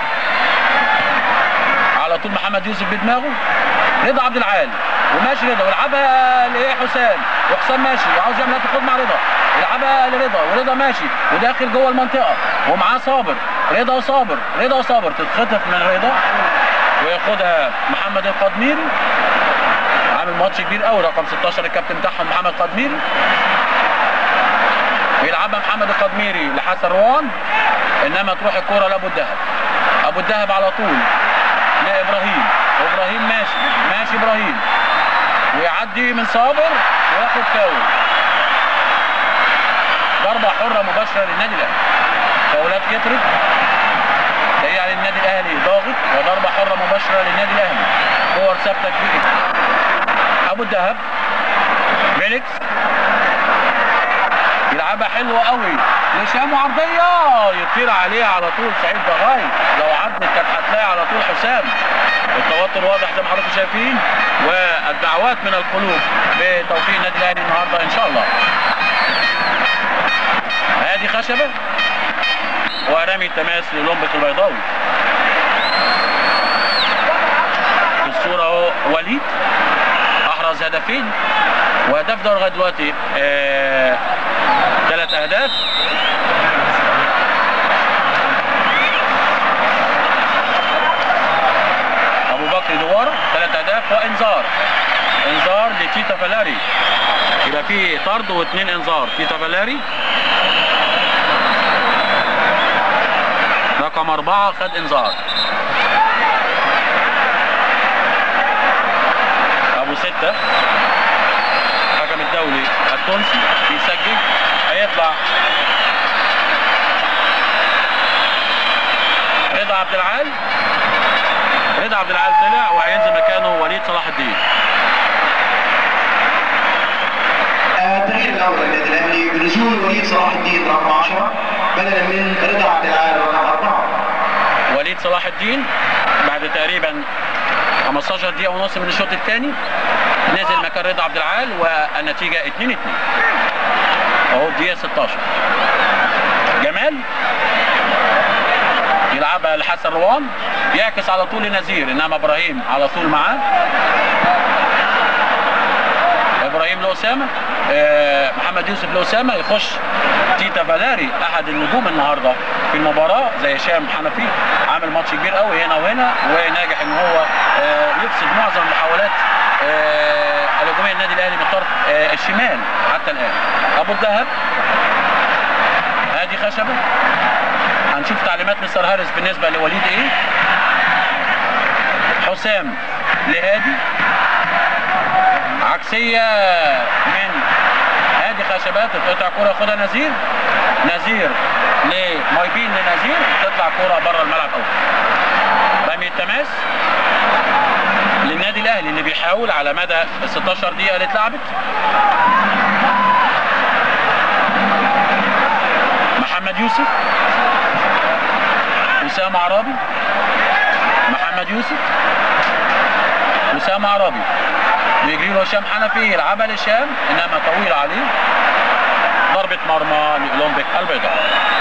على طول. محمد يوسف بدماغه رضا عبد العال وماشي رضا ويلعبها لحسام وحسام ماشي وعاوز يعمل تاخد مع رضا يلعبها لرضا ورضا ماشي وداخل جوه المنطقه ومعاه صابر رضا وصابر رضا وصابر تتخطف من رضا وياخدها محمد القدميري عامل ماتش كبير قوي رقم ستاشر الكابتن بتاعهم محمد القدميري ويلعبها محمد القدميري لحسن روان، انما تروح الكوره لابو الدهب. ابو الدهب على طول لابراهيم وابراهيم ماشي ماشي ابراهيم ويعدي من صابر وياخد فاول. ضربه حره مباشره للنادي الاهلي. فاولات كترت هي على النادي الاهلي ضاغط وضربه حره مباشره للنادي الاهلي. كور ثابته كبيره. ابو الدهب فيليكس يلعبها حلوه قوي لهشام وعرضيه يطير عليها على طول سعيد دغاي، لو عدت كانت هتلاقي على طول حسام. التوتر واضح زي ما حضراتكم شايفين والدعوات من القلوب بتوفيق النادي الاهلي النهارده ان شاء الله. هادي خشبه ورمي التماس للاولمبيك البيضاوي. في الصوره اهو وليد احرز هدفين وهدف ده لغايه دلوقتي آه ثلاث اهداف. ابو بكر دواره ثلاث اهداف وانذار انذار لتيتا فالاري، يبقى في طرد واثنين انذار. تيتا فالاري رقم أربعة خد إنذار. أبو ستة حكم الدولي التونسي بيسجل هيطلع رضا عبد العال. رضا عبد العال طلع وهينزل مكانه وليد صلاح الدين. التغيير الاول للنادي الاهلي بنزول وليد صلاح الدين رقم عشرة بدلا من رضا عبد العال رقم أربعة. وليد صلاح الدين بعد تقريبا خمستاشر دقيقة ونص من الشوط الثاني نزل مكان رضا عبد العال والنتيجة اتنين اتنين اهو الدقيقة ستاشر. جمال يلعبها لحسن روان يعكس على طول لنزير، انما ابراهيم على طول معاه. ابراهيم لاسامه آه محمد يوسف لاسامه يخش تيتا فالاري احد النجوم النهارده في المباراه زي هشام حنفي عامل ماتش كبير قوي هنا وهنا وناجح ان هو آه يفسد معظم محاولات آه الهجوميه النادي الاهلي من الطرف آه الشمال حتى الان. ابو الدهب هادي خشبه هنشوف تعليمات مستر هارس بالنسبه لوليد ايه. حسام لهادي عكسيه من هادي خشبات تتقطع كرة ياخدها نزير، نزير لمايبين لنزير، تطلع كرة بره الملعب اوت. رمي التماس للنادي الاهلي اللي بيحاول على مدى ال ستاشر دقيقة اللي اتلعبت. محمد يوسف، وسام عرابي، محمد يوسف، وسام عرابي، بيجري له هشام حنفي، يلعبها لهشام انما طويل عليه، ضربة مرمى لأولمبيك البيضاء.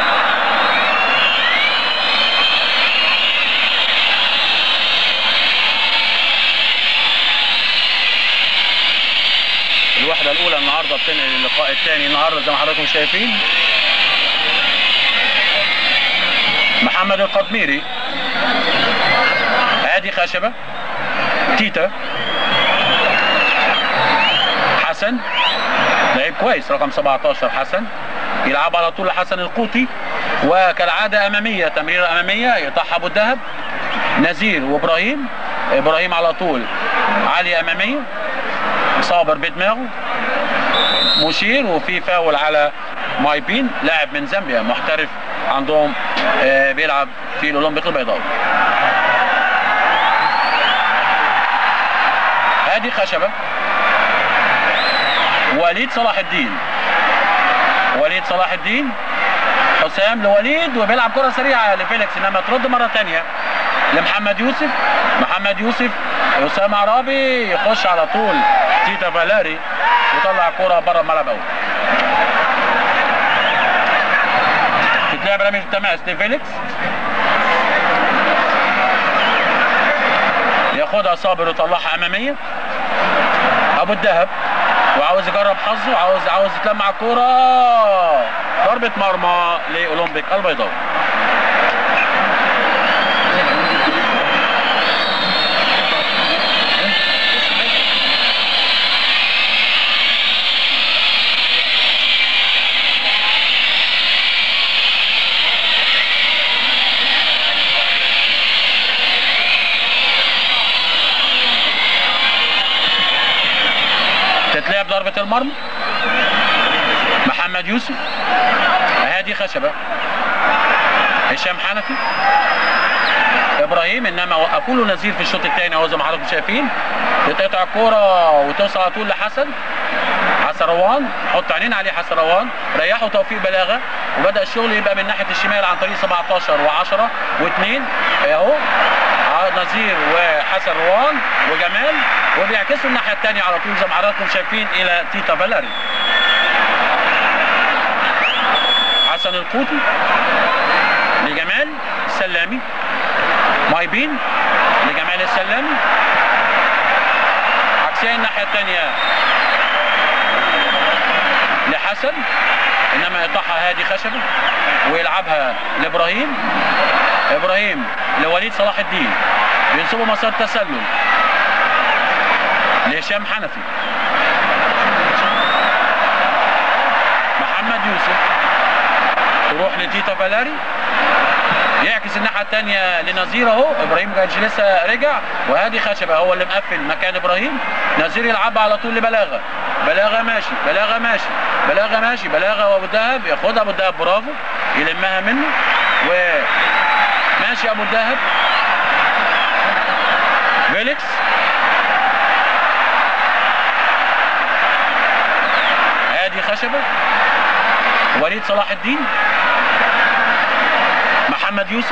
الوحدة الأولى النهارده بتنقل اللقاء الثاني النهارده زي ما حضراتكم شايفين. محمد القطميري، هادي خشبة، تيتا، حسن، لعيب كويس رقم سبعتاشر حسن، يلعب على طول لحسن القوطي، وكالعادة أمامية، تمريرة أمامية يقطعها أبو الدهب، نزير وإبراهيم، إبراهيم على طول عالية أمامية، صابر بدماغه، مشير، وفي فاول على مايبين لاعب من زامبيا محترف عندهم آه بيلعب في الأولمبيك البيضاوي. هادي خشبة، وليد صلاح الدين، وليد صلاح الدين، حسام لوليد، وبيلعب كرة سريعة لفيليكس انما ترد مرة تانية لمحمد يوسف، محمد يوسف، حسام عرابي، يخش على طول تيتا فالاري ويطلع كرة بره الملعب قوي. تتلعب رمي التماس لفيليكس، ياخدها صابر ويطلعها امامية. ابو الدهب وعاوز يجرب حظه، عاوز عاوز يتلمع الكرة، ضربة مرمى لأولمبيك البيضاوي. تتلعب ضربة المرمى، محمد يوسف، هادي خشبة، هشام حنفي، ابراهيم، انما وقفوا له نزير في الشوط الثاني اهو زي ما حضراتكم شايفين. تتقطع الكوره وتوصل على طول لحسن، حسن روان، حط عينين عليه حسن روان، ريحوا توفيق بلاغه، وبدا الشغل يبقى من ناحيه الشمال عن طريق سبعتاشر و10 و2 اهو نزير وحسن روان وجمال، وبيعكسوا الناحيه الثانيه على طول زي ما حضراتكم شايفين الى تيتا فالاري. حسن القوطي لجمال السلامي، مايبين لجمال السلامي، عكسيا الناحيه الثانيه لحسن، انما يقطعها هادي خشبه ويلعبها لابراهيم، ابراهيم لوليد صلاح الدين، بينصبوا مسار تسلل لهشام حنفي، محمد يوسف، تروح لتيتا فالاري، يعكس الناحيه الثانيه لنزير اهو، ابراهيم ما كانش لسه رجع، وهادي خشبه هو اللي مقفل مكان ابراهيم، نزير يلعبها على طول لبلاغه، بلاغه ماشي، بلاغه ماشي، بلاغه ماشي، بلاغه وابو الدهب، ياخدها ابو الدهب برافو، يلمها منه وماشي ابو الدهب، فيليكس، هادي خشبه، وليد صلاح الدين، محمد يوسف،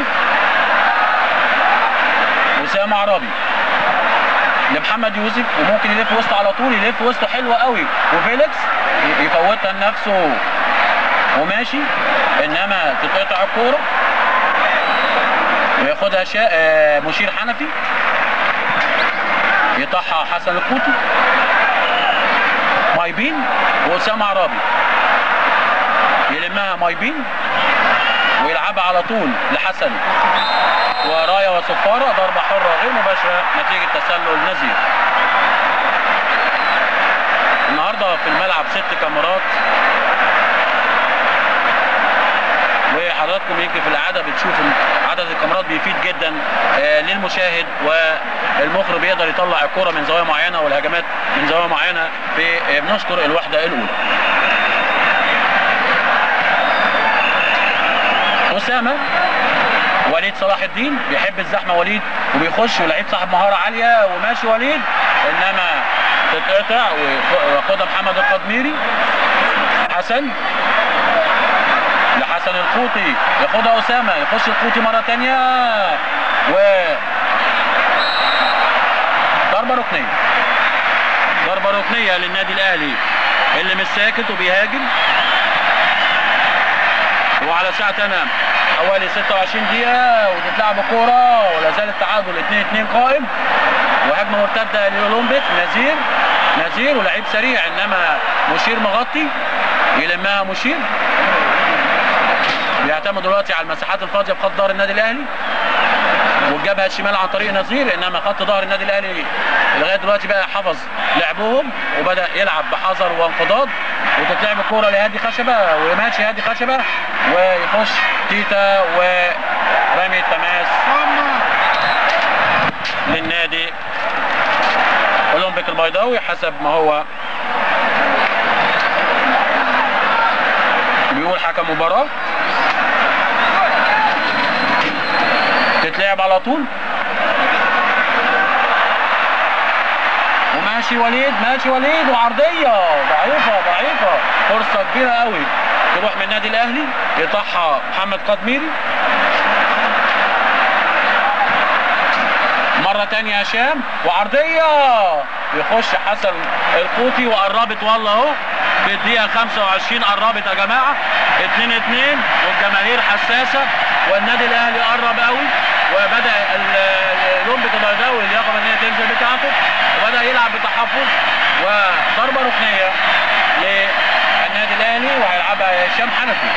وسام عرابي لمحمد يوسف، وممكن يلف وسطه على طول، يلف وسطه حلوه قوي، وفيليكس يفوتها لنفسه وماشي، انما تتقطع الكوره وياخدها شا... مشير حنفي، يقطعها حسن القوطي، مايبين واسامه عرابي، يلمها مايبين ويلعبها على طول لحسن، ورايه وصفاره، ضربه حره غير مباشره نتيجه تسلل نزير. النهارده في الملعب ست كاميرات، وحضراتكم يمكن في العاده بتشوفوا عدد الكاميرات بيفيد جدا للمشاهد، والمخرج بيقدر يطلع الكره من زاويه معينه والهجمات من زاويه معينه. بنشكر الوحده الاولى. اسامه. وليد صلاح الدين بيحب الزحمه وليد وبيخش ولعيب صاحب مهاره عاليه وماشي وليد، انما تتقطع وياخدها محمد القدميري. حسن لحسن القوطي ياخدها اسامه، يخش القوطي مره ثانيه و ضربه ركنيه. ضربه ركنيه للنادي الاهلي اللي مش ساكت وبيهاجم. وعلى ساعه تمام حوالي ستة وعشرين دقيقه وتتلعب الكوره ولا زال التعادل اتنين اتنين قائم. وهجمه مرتده للاولمبيك. نزير نزير ولعيب سريع انما مشير مغطي، يلمها مشير. بيعتمد دلوقتي على المساحات الفاضيه في خط ظهر النادي الاهلي والجبهه الشمال عن طريق نزير، انما خط ظهر النادي الاهلي لغايه دلوقتي بقى حفظ لعبهم وبدا يلعب بحذر وانقضاض. وتتلعب الكوره لهادي خشبه وماشي هادي خشبه ويخش تيتا ورمي التماس للنادي اولمبيك البيضاوي حسب ما هو بيقول حكم مباراه. تتلعب على طول وماشي وليد ماشي وليد وعرضيه ضعيفه ضعيفه. فرصه كبيره قوي تروح من النادي الاهلي يقطعها محمد قدميري. مره ثانيه هشام وعرضيه يخش حسن القوطي وقربت والله اهو في الدقيقه خمسة وعشرين قربت يا جماعه اتنين اتنين والجماهير حساسه والنادي الاهلي قرب قوي وبدا الاولمبيك البيضاوي اللياقه الفنيه تنزل بتاعته وبدا يلعب بتحفظ. وضربه ركنيه للنادي الاهلي وهيلعبها هشام حنفي.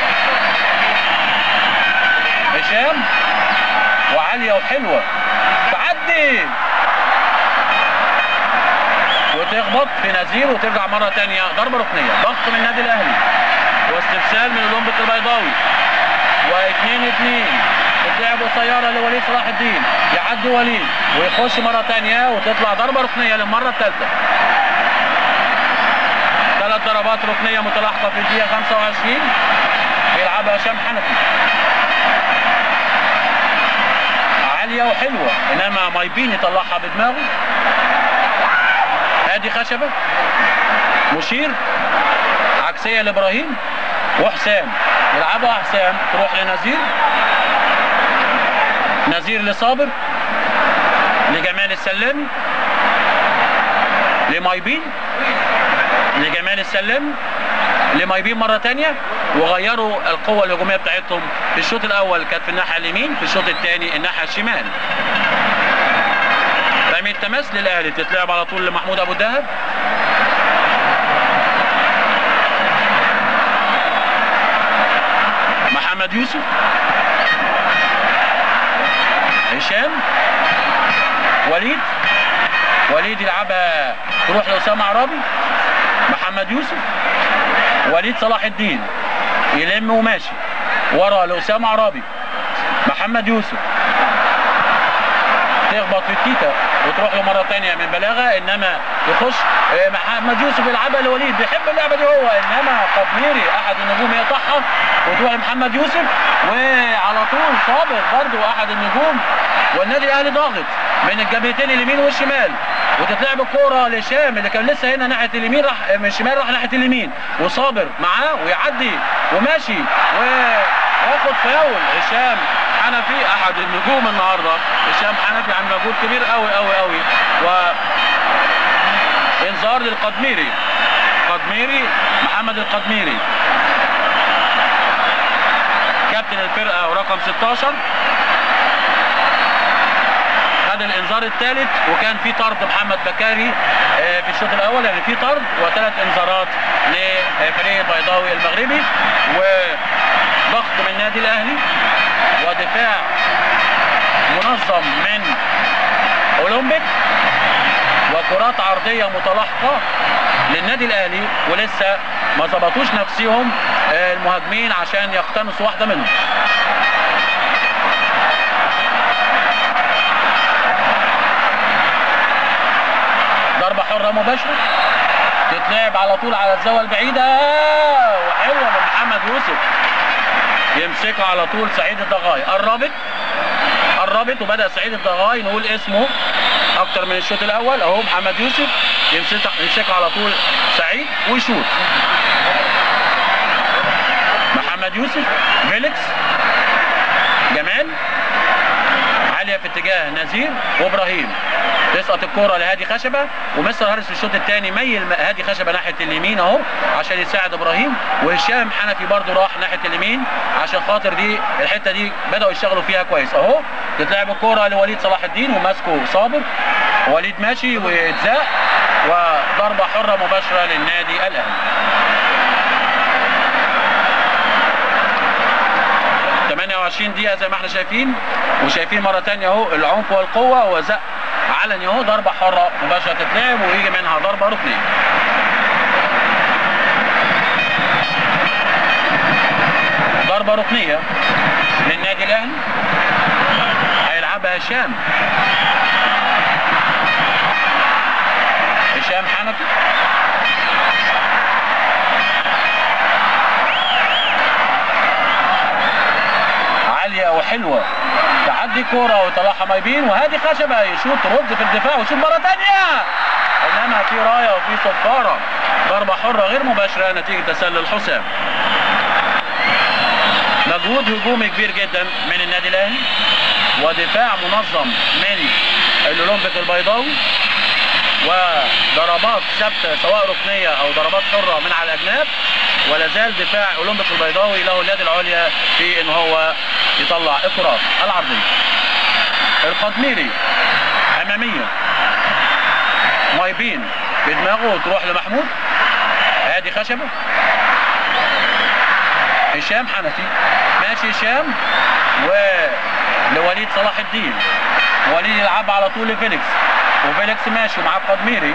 هشام وعاليه وحلوه تعدي وتخبط في نزير وترجع مره ثانيه. ضربه ركنيه ضغط من النادي الاهلي واستبسال من الاولمبيك البيضاوي واثنين اثنين. تتلعب قصيره لوليد صلاح الدين يعدي وليد ويخش مره ثانيه وتطلع ضربه ركنيه للمره الثالثه. ثلاث ضربات ركنيه متلاحقه في الدقيقه خمسة وعشرين بيلعبها هشام حنفي. عاليه وحلوه انما مايبين يطلعها بدماغه. هادي خشبه مشير عكسيه لابراهيم وحسام يلعبها حسام تروح لنزير. نزير لصابر لجمال السلامي لمايبين لجمال السلامي لمايبين مره ثانيه. وغيروا القوه الهجوميه بتاعتهم في الشوط الاول كانت في الناحيه اليمين في الشوط الثاني الناحيه الشمال. رمي التماس للاهلي تتلعب على طول لمحمود ابو الدهب. محمد يوسف هشام وليد وليد يلعبها تروح لاسامه عرابي. محمد يوسف وليد صلاح الدين يلم وماشي ورا لاسامه عرابي. محمد يوسف تخبط في التيتا وتروح له مره ثانيه من بلاغه انما يخش محمد يوسف يلعبها لوليد بيحب اللعبه دي هو انما قدميري احد النجوم يقطعها وتروح لمحمد يوسف وعلى طول صابر برضو احد النجوم. والنادي الاهلي ضاغط من الجبهتين اليمين والشمال وتتلعب الكوره لهشام اللي كان لسه هنا ناحيه اليمين راح من الشمال راح ناحيه اليمين وصابر معاه ويعدي وماشي وياخد فاول. هشام حنفي احد النجوم النهارده. هشام حنفي عامل مجهود كبير قوي قوي قوي وانذار للقدميري. قدميري محمد القدميري كابتن الفرقه ورقم ستاشر خد الانذار الثالث وكان في طرد محمد بكاري في الشوط الاول يعني في طرد وثلاث انذارات لفريق البيضاوي المغربي. وضغط من النادي الاهلي ودفاع منظم من اولمبيك وكرات عرضيه متلاحقه للنادي الاهلي ولسه ما ظبطوش نفسهم المهاجمين عشان يقتنصوا واحده منهم. ضربه حره مباشره تتلعب على طول على الزاويه البعيده وحلوه من محمد يوسف. يمسكه على طول سعيد الضغاي. قربت قربت وبدأ سعيد الضغاي نقول اسمه اكتر من الشوط الاول اهو. محمد يوسف يمسكه على طول سعيد ويشوط. محمد يوسف، فيليكس، جمال، عاليه في اتجاه نزير وابراهيم. تسقط الكرة لهادي خشبة، ومستر هارس في الشوط الثاني ميل هادي خشبة ناحية اليمين اهو عشان يساعد ابراهيم، وهشام حنفي برضو راح ناحية اليمين عشان خاطر دي الحتة دي بدأوا يشتغلوا فيها كويس اهو. تتلعب الكرة لوليد صلاح الدين وماسكه صابر، وليد ماشي ويتزاق، وضربة حرة مباشرة للنادي الاهلي. ثمانية وعشرين دقيقة زي ما احنا شايفين، وشايفين مرة تانية اهو العنف والقوة وزق علني اهو. ضربة حرة مباشرة تتلعب ويجي منها ضربة ركنية. ضربة ركنية للنادي الاهلي هيلعبها هشام هشام حنفي. عالية وحلوة، تعدي كورة ويطلعها مايبين، وهادي خشبة يشوط رد في الدفاع ويشوط مرة تانية، انما في راية وفي صفارة. ضربة حرة غير مباشرة نتيجة تسلل حسام. مجهود هجومي كبير جدا من النادي الاهلي، ودفاع منظم من الاولمبيك البيضاوي، وضربات ثابته سواء ركنيه او ضربات حره من على الاجناب. ولا زال دفاع اولمبيك البيضاوي له اليد العليا في ان هو يطلع الكرات العرضيه. القدميري اماميه، مايبين بدماغه تروح لمحمود. هادي خشبه، هشام حنفي ماشي هشام ولوليد صلاح الدين. وليد يلعب على طول لفيليكس، وفيليكس ماشي مع القدميري،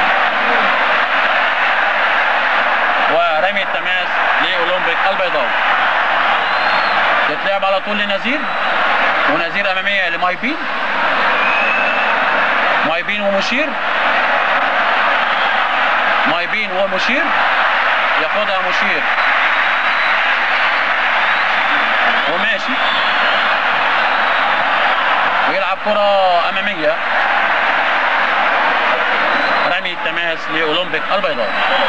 ورمي التماس لاولمبيك البيضاوي. تتلعب على طول لنزير، ونزير اماميه لمايبين. مايبين ومشير، مايبين ومشير، ياخدها مشير وماشي ويلعب كرة أمامية. رمي التماس لأولمبيك البيضاوي.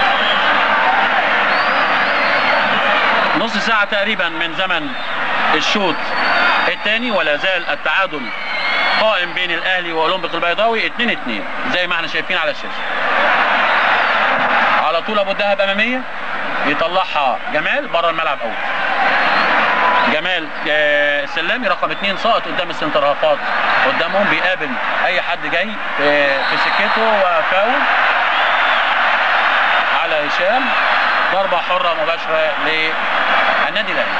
نص ساعة تقريبا من زمن الشوط الثاني، ولا زال التعادل قائم بين الأهلي وأولمبيك البيضاوي اتنين اتنين زي ما احنا شايفين على الشاشة. على طول أبو الدهب أمامية، يطلعها جمال بره الملعب أول. جمال السلامي رقم اتنين ساقط قدام السنترهافات قدامهم، بيقابل اي حد جاي في سكته وفاول على هشام. ضربة حرة مباشرة للنادي الاهلي.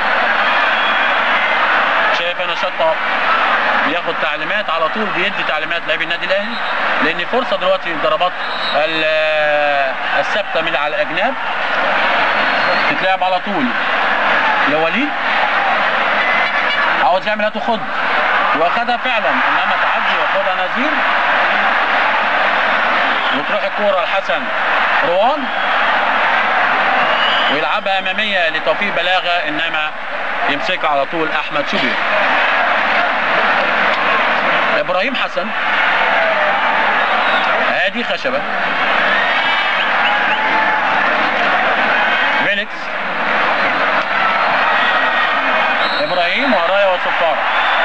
شايف انا شطة بياخد تعليمات على طول، بيدي تعليمات لاعبي النادي الاهلي، لان فرصة دلوقتي الضربات الثابتة من على الاجناب. تتلعب على طول لوليد، عاوز يعمل هات وخد، واخدها فعلا، انما تعدي واخدها نزير، وتروح الكوره لحسن روان ويلعبها اماميه لتوفيق بلاغه، انما يمسكها على طول احمد شوبير. ابراهيم حسن، هادي خشبه، فيليكس، ابراهيم ورايا وصفاره.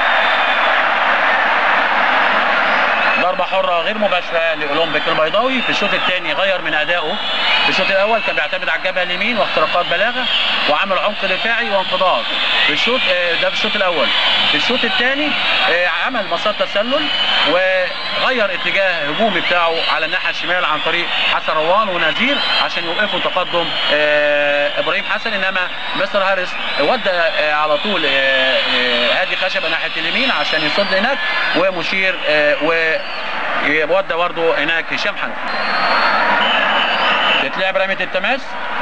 ضربه حره غير مباشره لاولمبيك البيضاوي. في الشوط الثاني غير من ادائه. في الشوط الاول كان بيعتمد على الجبهه اليمين واختراقات بلاغه وعمل عمق دفاعي وانقضاض. في الشوط ده في الشوط الاول. في الشوط الثاني عمل مسار تسلل وغير اتجاه هجومي بتاعه على الناحيه الشمال عن طريق حسن روان ونزير عشان يوقفوا تقدم ابراهيم حسن، انما مستر هارس ودى على طول هادي خشبه ناحيه اليمين عشان يصد هناك، ومشير وودى برضه هناك هشام حنفي. تتلعب رمية التماس،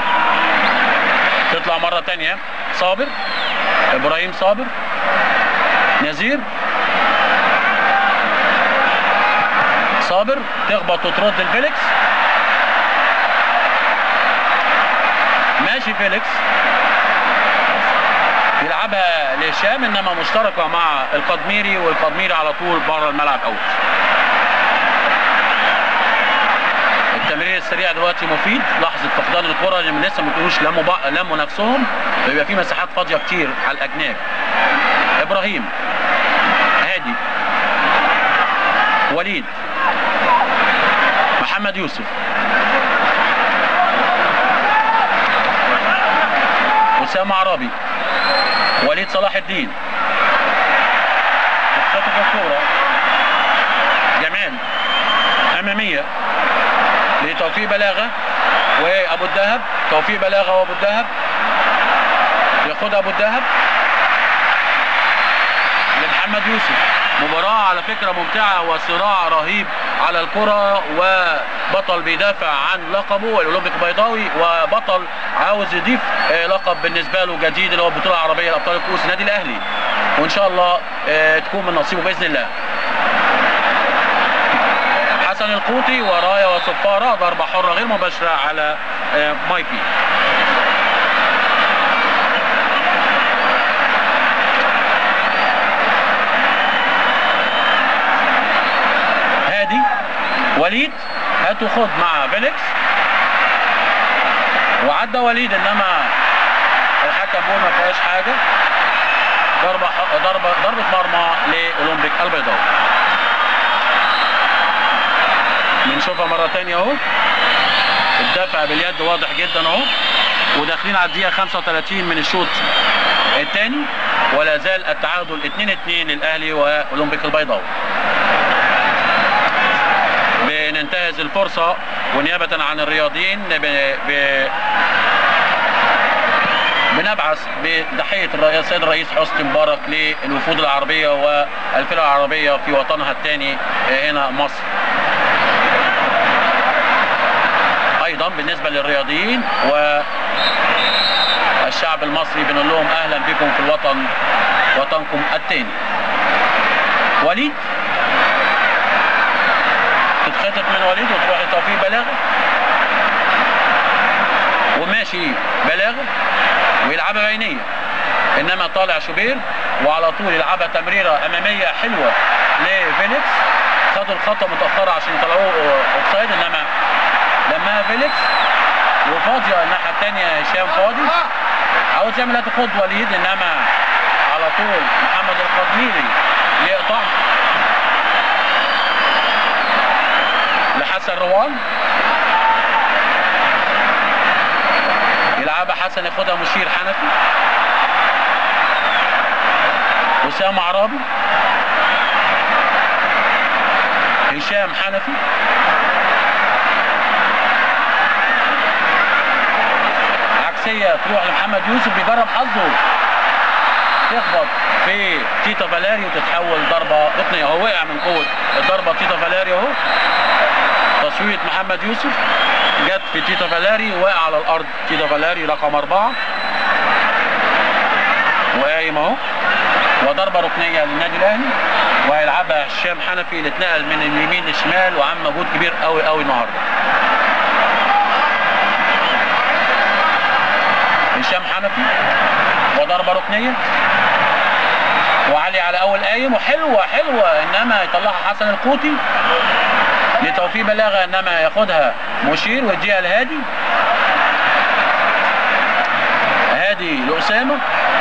تطلع مرة تانية صابر، ابراهيم صابر، نزير، صابر، تخبط وترد الفيليكس، ماشي فيليكس يلعب يلعبها لهشام انما مشتركه مع القدميري، والقدميري على طول بره الملعب اوت. التمرير السريع دلوقتي مفيد. لحظه فقدان الكره اللي لسه ما يكونوش لموا لموا نفسهم، بيبقى في مساحات فاضيه كتير على الاجناب. ابراهيم، هادي، وليد، محمد يوسف، أسامة عرابي، وليد صلاح الدين، خطف الكورة، جمال أمامية لتوفيق بلاغة وأبو الدهب، توفيق بلاغة وأبو الدهب، ياخدها أبو الدهب لمحمد يوسف. مباراة على فكرة ممتعة وصراع رهيب على الكرة، وبطل بيدافع عن لقبه الأولمبيك البيضاوي، وبطل عاوز يضيف لقب بالنسبة له جديد اللي هو البطولة العربية لأبطال الكؤوس النادي الأهلي، وإن شاء الله تكون من نصيبه بإذن الله. حسن القوطي وراية وصفارة، ضربة حرة غير مباشرة على مايبي. هادي، وليد، هاتوا خد مع فيليكس، وعدى وليد انما الحكم بيقول ما فيهاش حاجه. ضربه ضربه ضربه مرمى لاولمبيك البيضاوي. بنشوفها مره ثانيه اهو، الدفع باليد واضح جدا اهو، وداخلين على الدقيقه خمسة وثلاثين من الشوط الثاني، ولا زال التعادل اتنين اتنين للاهلي واولمبيك البيضاوي. بننتهز الفرصه ونيابه عن الرياضيين ب... ب... بنبعث بتحيه السيد الرئيس حسني مبارك للوفود العربيه والفرق العربيه في وطنها الثاني هنا مصر. ايضا بالنسبه للرياضيين والشعب المصري بنقول لهم اهلا بكم في الوطن، وطنكم الثاني. وليد، تتخطف من وليد وتروح لتوفيق بلاغه، وماشي بلاغه ويلعبها بينيه، انما طالع شوبير وعلى طول يلعبها تمريره اماميه حلوه لفيليكس. خدوا الخطوه متاخره عشان يطلعوه اوفسايد، انما لما فيليكس وفاضيه الناحيه الثانيه هشام فاضي، عاوز يعمل هتاخد وليد، انما على طول محمد القدميري يقطع لحسن روان، يلعبها حسن ياخدها مشير حنفي، أسامة عرابي، هشام حنفي، عكسية تروح لمحمد يوسف، بيجرب حظه تخبط في تيتا فالاري وتتحول ضربة ركنية. هو وقع من قوة الضربة تيتا فالاري اهو، تصويت محمد يوسف جت في تيتا فالاري، وقع على الارض تيتا فالاري رقم اربعة، وقايم اهو، وضربه ركنيه للنادي الاهلي، وهيلعبها هشام حنفي اللي اتنقل من اليمين للشمال وعمل مجهود كبير قوي قوي النهارده. هشام حنفي وضربه ركنيه، وعلي على اول قايم، وحلوه حلوه، انما يطلعها حسن القوطي لتوفيق بلاغه، انما ياخدها مشير ويديها لهادي، هادي لاسامه،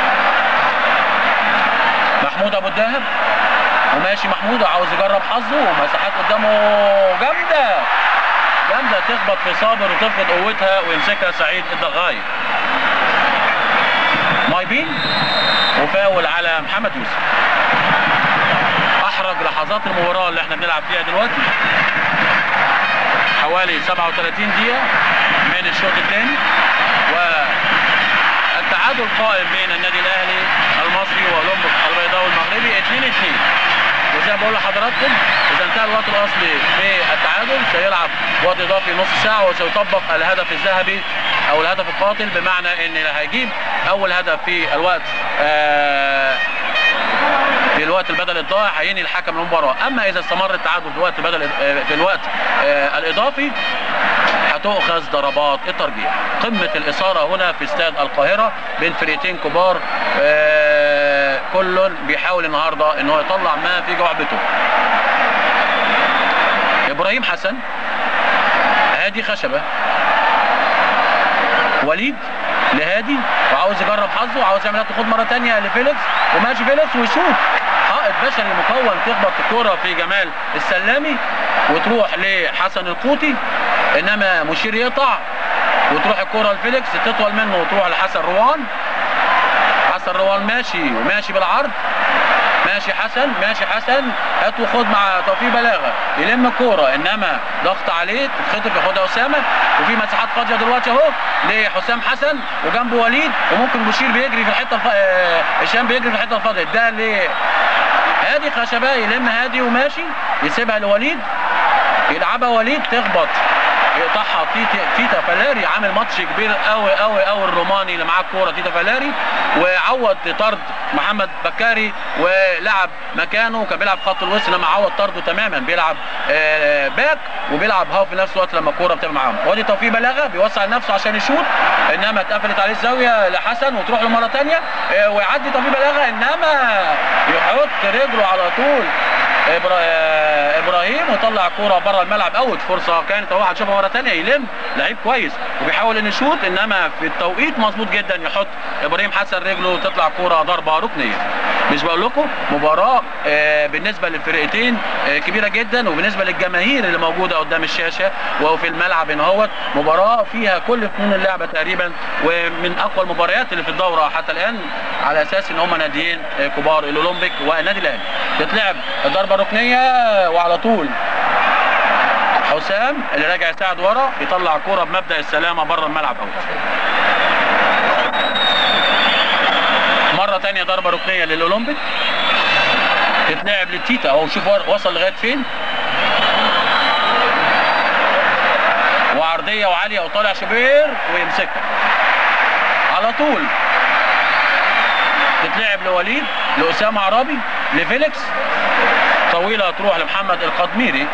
محمود ابو الدهب، وماشي محمود عاوز يجرب حظه، ومساحات قدامه جامده جامده، تخبط في صابر وتفقد قوتها ويمسكها سعيد الدغاي. مايبين وفاول على محمد يوسف. احرج لحظات المباراه اللي احنا بنلعب فيها دلوقتي، حوالي سبعة وثلاثين دقيقه من الشوط الثاني، والتعادل قائم بين النادي الاهلي المصري واولمبيك البيضاوي المغربي اتنين اتنين. وزي ما بقول لحضراتكم، اذا انتهى الوقت الاصلي بالتعادل سيلعب وقت اضافي نص ساعه، وسيطبق الهدف الذهبي او الهدف القاتل، بمعنى ان اللي هيجيب اول هدف في الوقت آه في الوقت البدل الضائع هينهي الحكم المباراه. اما اذا استمر التعادل في الوقت بدل في الوقت آه الاضافي هتؤخذ ضربات الترجيح. قمة الإثارة هنا في استاد القاهرة بين فرقتين كبار، آه كل بيحاول النهارده ان هو يطلع ما في جعبته. ابراهيم حسن، هادي خشبة، وليد لهادي وعاوز يجرب حظه وعاوز يعمل خد مرة تانية لفيليكس وماشي فيليكس ويشوط حائط بشري مكون تخبط الكرة في جمال السلامي وتروح لحسن القوطي، انما مشير يقطع وتروح الكرة لفيليكس تطول منه وتروح لحسن روان. حسن روان ماشي وماشي بالعرض، ماشي حسن ماشي حسن هات وخد مع توفيق بلاغه يلم الكوره، انما ضغط عليه تتخطف ياخدها اسامه، وفي مساحات فاضيه دلوقتي اهو لحسام حسن وجنبه وليد، وممكن بشير بيجري في الحته الف... هشام بيجري في الحته الفاضيه، ده لهادي خشبه يلم هادي وماشي يسيبها لوليد يلعبها وليد تخبط يقطعها تيتا تيتا فلاري، عامل ماتش كبير قوي قوي قوي الروماني اللي معاه الكوره تيتا فلاري، وعوض طرد محمد بكاري ولعب مكانه كان بيلعب خط الوسط، لما عوض طرده تماما بيلعب آه باك وبيلعب هاف في نفس الوقت لما الكوره بتبقى معاهم. وادي توفيق بلاغه بيوسع نفسه عشان يشوط، انما اتقفلت عليه الزاويه لحسن وتروح له مره ثانيه آه ويعدي توفيق بلاغه، انما يحط رجله على طول ابراهيم وطلع الكوره بره الملعب. اوت فرصه كانت اهو هنشوفها مره ثانيه، يلم لعيب كويس وبيحاول انه يشوط، انما في التوقيت مظبوط جدا يحط ابراهيم حسن رجله وتطلع كوره ضربه ركنيه. مش بقول لكم مباراه آه بالنسبه للفرقتين آه كبيره جدا، وبالنسبه للجماهير اللي موجوده قدام الشاشه وفي الملعب هنا اهوت مباراه فيها كل فنون اللعبه تقريبا، ومن اقوى المباريات اللي في الدوره حتى الان، على اساس ان هم ناديين آه كبار الاولمبيك والنادي الاهلي. تتلعب ضربه ركنيه وعلى طول حسام اللي راجع يساعد ورا يطلع كوره بمبدا السلامه بره الملعب. اوت مره ثانيه ضربه ركنيه للاولمبيك تتلعب للتيتا اهو، شوف وصل لغايه فين، وعرضيه وعاليه وطالع شبير ويمسكها على طول. تتلعب لوليد لاسامه عرابي لفيليكس طويله تروح لمحمد القدميري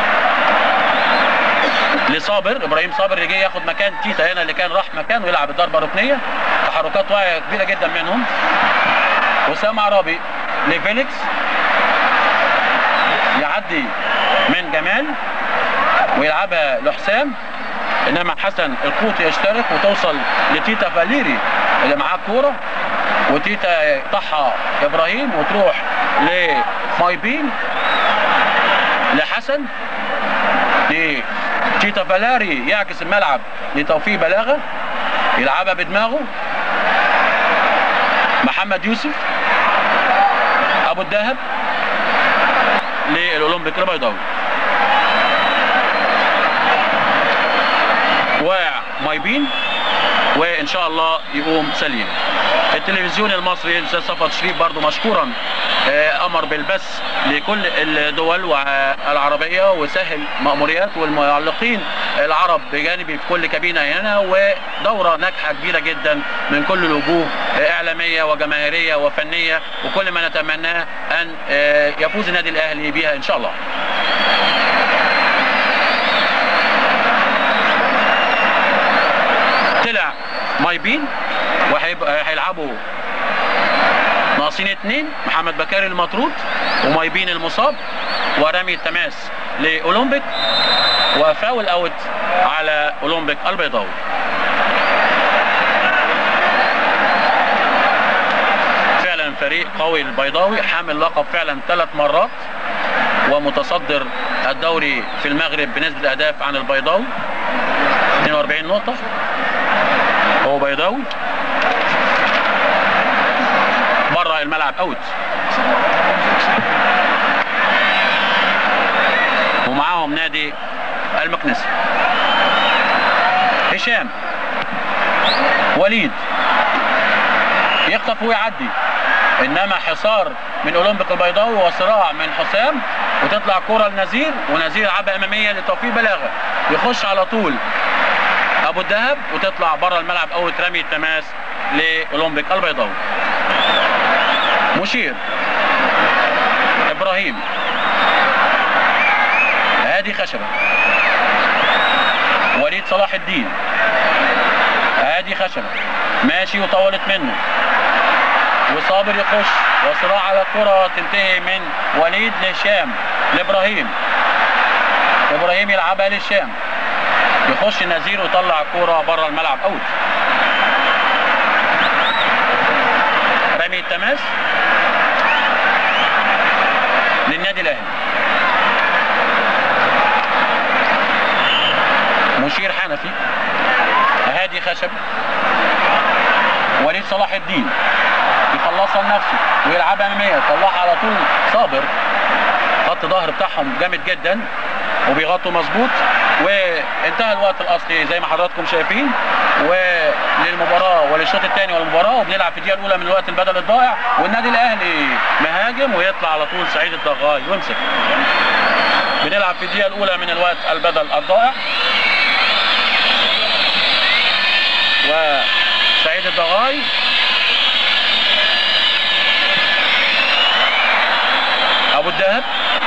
لصابر ابراهيم صابر اللي جاي ياخد مكان تيتا هنا اللي كان راح مكانه يلعب الضربه ركنيه. تحركات واعيه كبيره جدا منهم. اسامه عرابي لفيليكس يعدي من جمال ويلعبها لحسام، انما حسن القوطي يشترك وتوصل لتيتا فاليري اللي معاه الكوره، وتيتا يقطعها ابراهيم وتروح لمايبين لحسن لتيتا فالاري يعكس الملعب لتوفيق بلاغه يلعبها بدماغه. محمد يوسف ابو الدهب للاولمبيك البيضاوي، ومايبين وان شاء الله يقوم سليم. التلفزيون المصري الاستاذ صفوت شريف برضو مشكورا امر بالبث لكل الدول العربيه وسهل مأموريات والمعلقين العرب بجانبي في كل كابينه هنا، ودوره ناجحه كبيره جدا من كل الوجوه اعلاميه وجماهيريه وفنيه، وكل ما نتمناه ان يفوز النادي الاهلي بها ان شاء الله. طلع مايبين وهيلعبوا ناقصين اتنين، محمد بكاري المطرود ومايبين المصاب، ورمي التماس لاولمبيك وفاول اوت على اولمبيك البيضاوي. فعلا فريق قوي البيضاوي، حامل لقب فعلا ثلاث مرات ومتصدر الدوري في المغرب بنسبة اهداف عن البيضاوي اتنين واربعين نقطة. هو بيضاوي بره الملعب اوت، ومعاهم نادي المكنسي. هشام وليد يخطف ويعدي، انما حصار من اولمبيك البيضاوي وصراع من حسام، وتطلع كرة لنزير، ونزير لعبها اماميه لتوفيق بلاغه يخش على طول ابو الدهب وتطلع بره الملعب اوت، رمي التماس لاولمبيك البيضاوي. مشير ابراهيم هادي خشبه وليد صلاح الدين، ادي خشبه ماشي وطولت منه وصابر يخش وصراع على الكره تنتهي من وليد لهشام لابراهيم. ابراهيم يلعبها لهشام، يخش نزير ويطلع الكره بره الملعب اوت. رمي التماس للنادي الاهلي. مشير حنفي، هادي خشب، وليد صلاح الدين يخلصها لنفسه ويلعبها اماميه، يطلعها على طول صابر. خط ظهر بتاعهم جامد جدا وبيغطوا مظبوط، وانتهى الوقت الاصلي زي ما حضراتكم شايفين وللمباراه وللشوط الثاني والمباراه، وبنلعب في الدقيقه الاولى من الوقت البدل الضائع، والنادي الاهلي مهاجم ويطلع على طول سعيد الضغاي ويمسك. بنلعب في الدقيقه الاولى من الوقت البدل الضائع، وسعيد الضغاي ابو الدهب،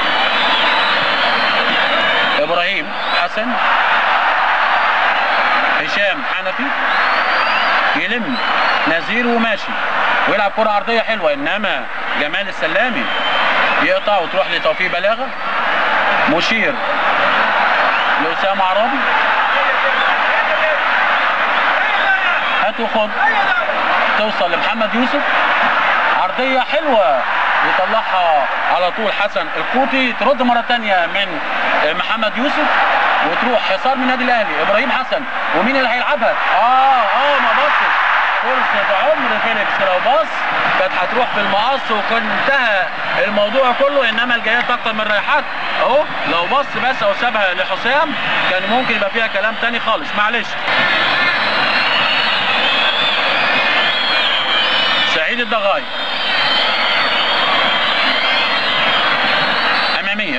ابراهيم حسن، هشام حنفي يلم نزير وماشي ويلعب كرة عرضية حلوة، انما جمال السلامي يقطع وتروح لتوفيق بلاغة. مشير لأسامة عرابي، هات وخد، توصل لمحمد يوسف، عرضية حلوة يطلعها على طول حسن القوطي، ترد مرة تانية من محمد يوسف وتروح حصار من النادي الاهلي. ابراهيم حسن، ومين اللي هيلعبها؟ اه اه ما بصش، فرصة عمر فيليكس لو بص كانت هتروح في المقص وكان انتهى الموضوع كله، انما الجايات اكتر من رايحات اهو. لو بص بس او سابها لحسام كان ممكن يبقى فيها كلام تاني خالص. معلش. سعيد الضغاي اماميه،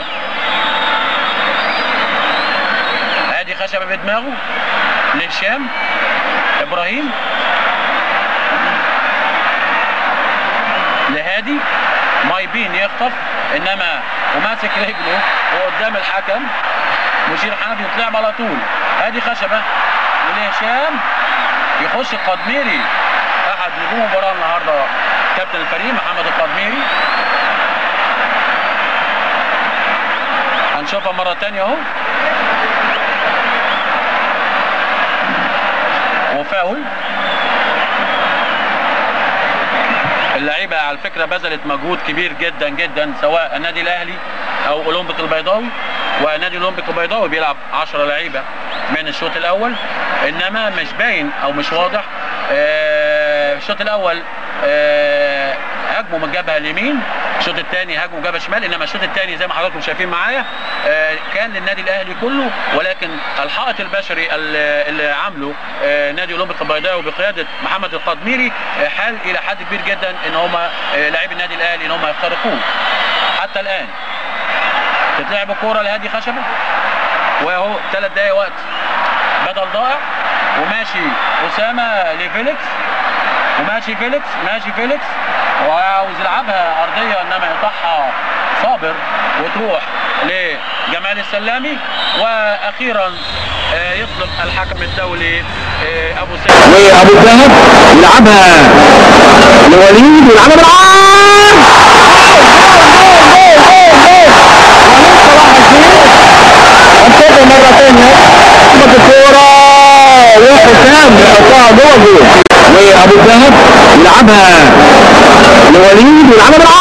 ادي خشبه بدماغه لهشام، ابراهيم لهادي، مايبين يخطف انما وماسك رجله وقدام الحكم. مشير حنفي يتلعب على طول، ادي خشبه ولهشام، يخش القدميري احد نجوم المباراه النهارده كابتن الفريق محمد القدميري. هنشوفها مره ثانيه اهو، وفاول. اللعيبه على فكره بذلت مجهود كبير جدا جدا، سواء النادي الاهلي او اولمبيك البيضاوي، والنادي الاولمبيك البيضاوي بيلعب عشرة لعيبه من الشوط الاول، انما مش باين او مش واضح. آه الشوط الاول آه هاجموا من الجبهه اليمين، الشوط الثاني هاجموا جبهه شمال، انما الشوط الثاني زي ما حضراتكم شايفين معايا آه كان للنادي الاهلي كله، ولكن الحائط البشري اللي عامله آه نادي اولمبيك البيضاوي بقياده محمد القدميري آه حال الى حد كبير جدا ان هم آه لاعبي النادي الاهلي ان هم يخترقوه. حتى الان تتلعب الكوره لهادي خشبه، واهو ثلاث دقايق وقت بدل ضائع، وماشي اسامه لفيليكس، وماشي فيليكس ماشي فيليكس وعاوز يلعبها ارضيه انما يقطعها صابر وتروح لجمال السلامي، واخيرا يطلق الحكم الدولي ابو سعد وابو الدهب يلعبها لوليد ويلعبها بالعرض، انتقل مره ثانيه تخبط الكوره وحسام يحطها جوه جول، وابو الدهب يلعبها لوليد ويلعبها بالعرض.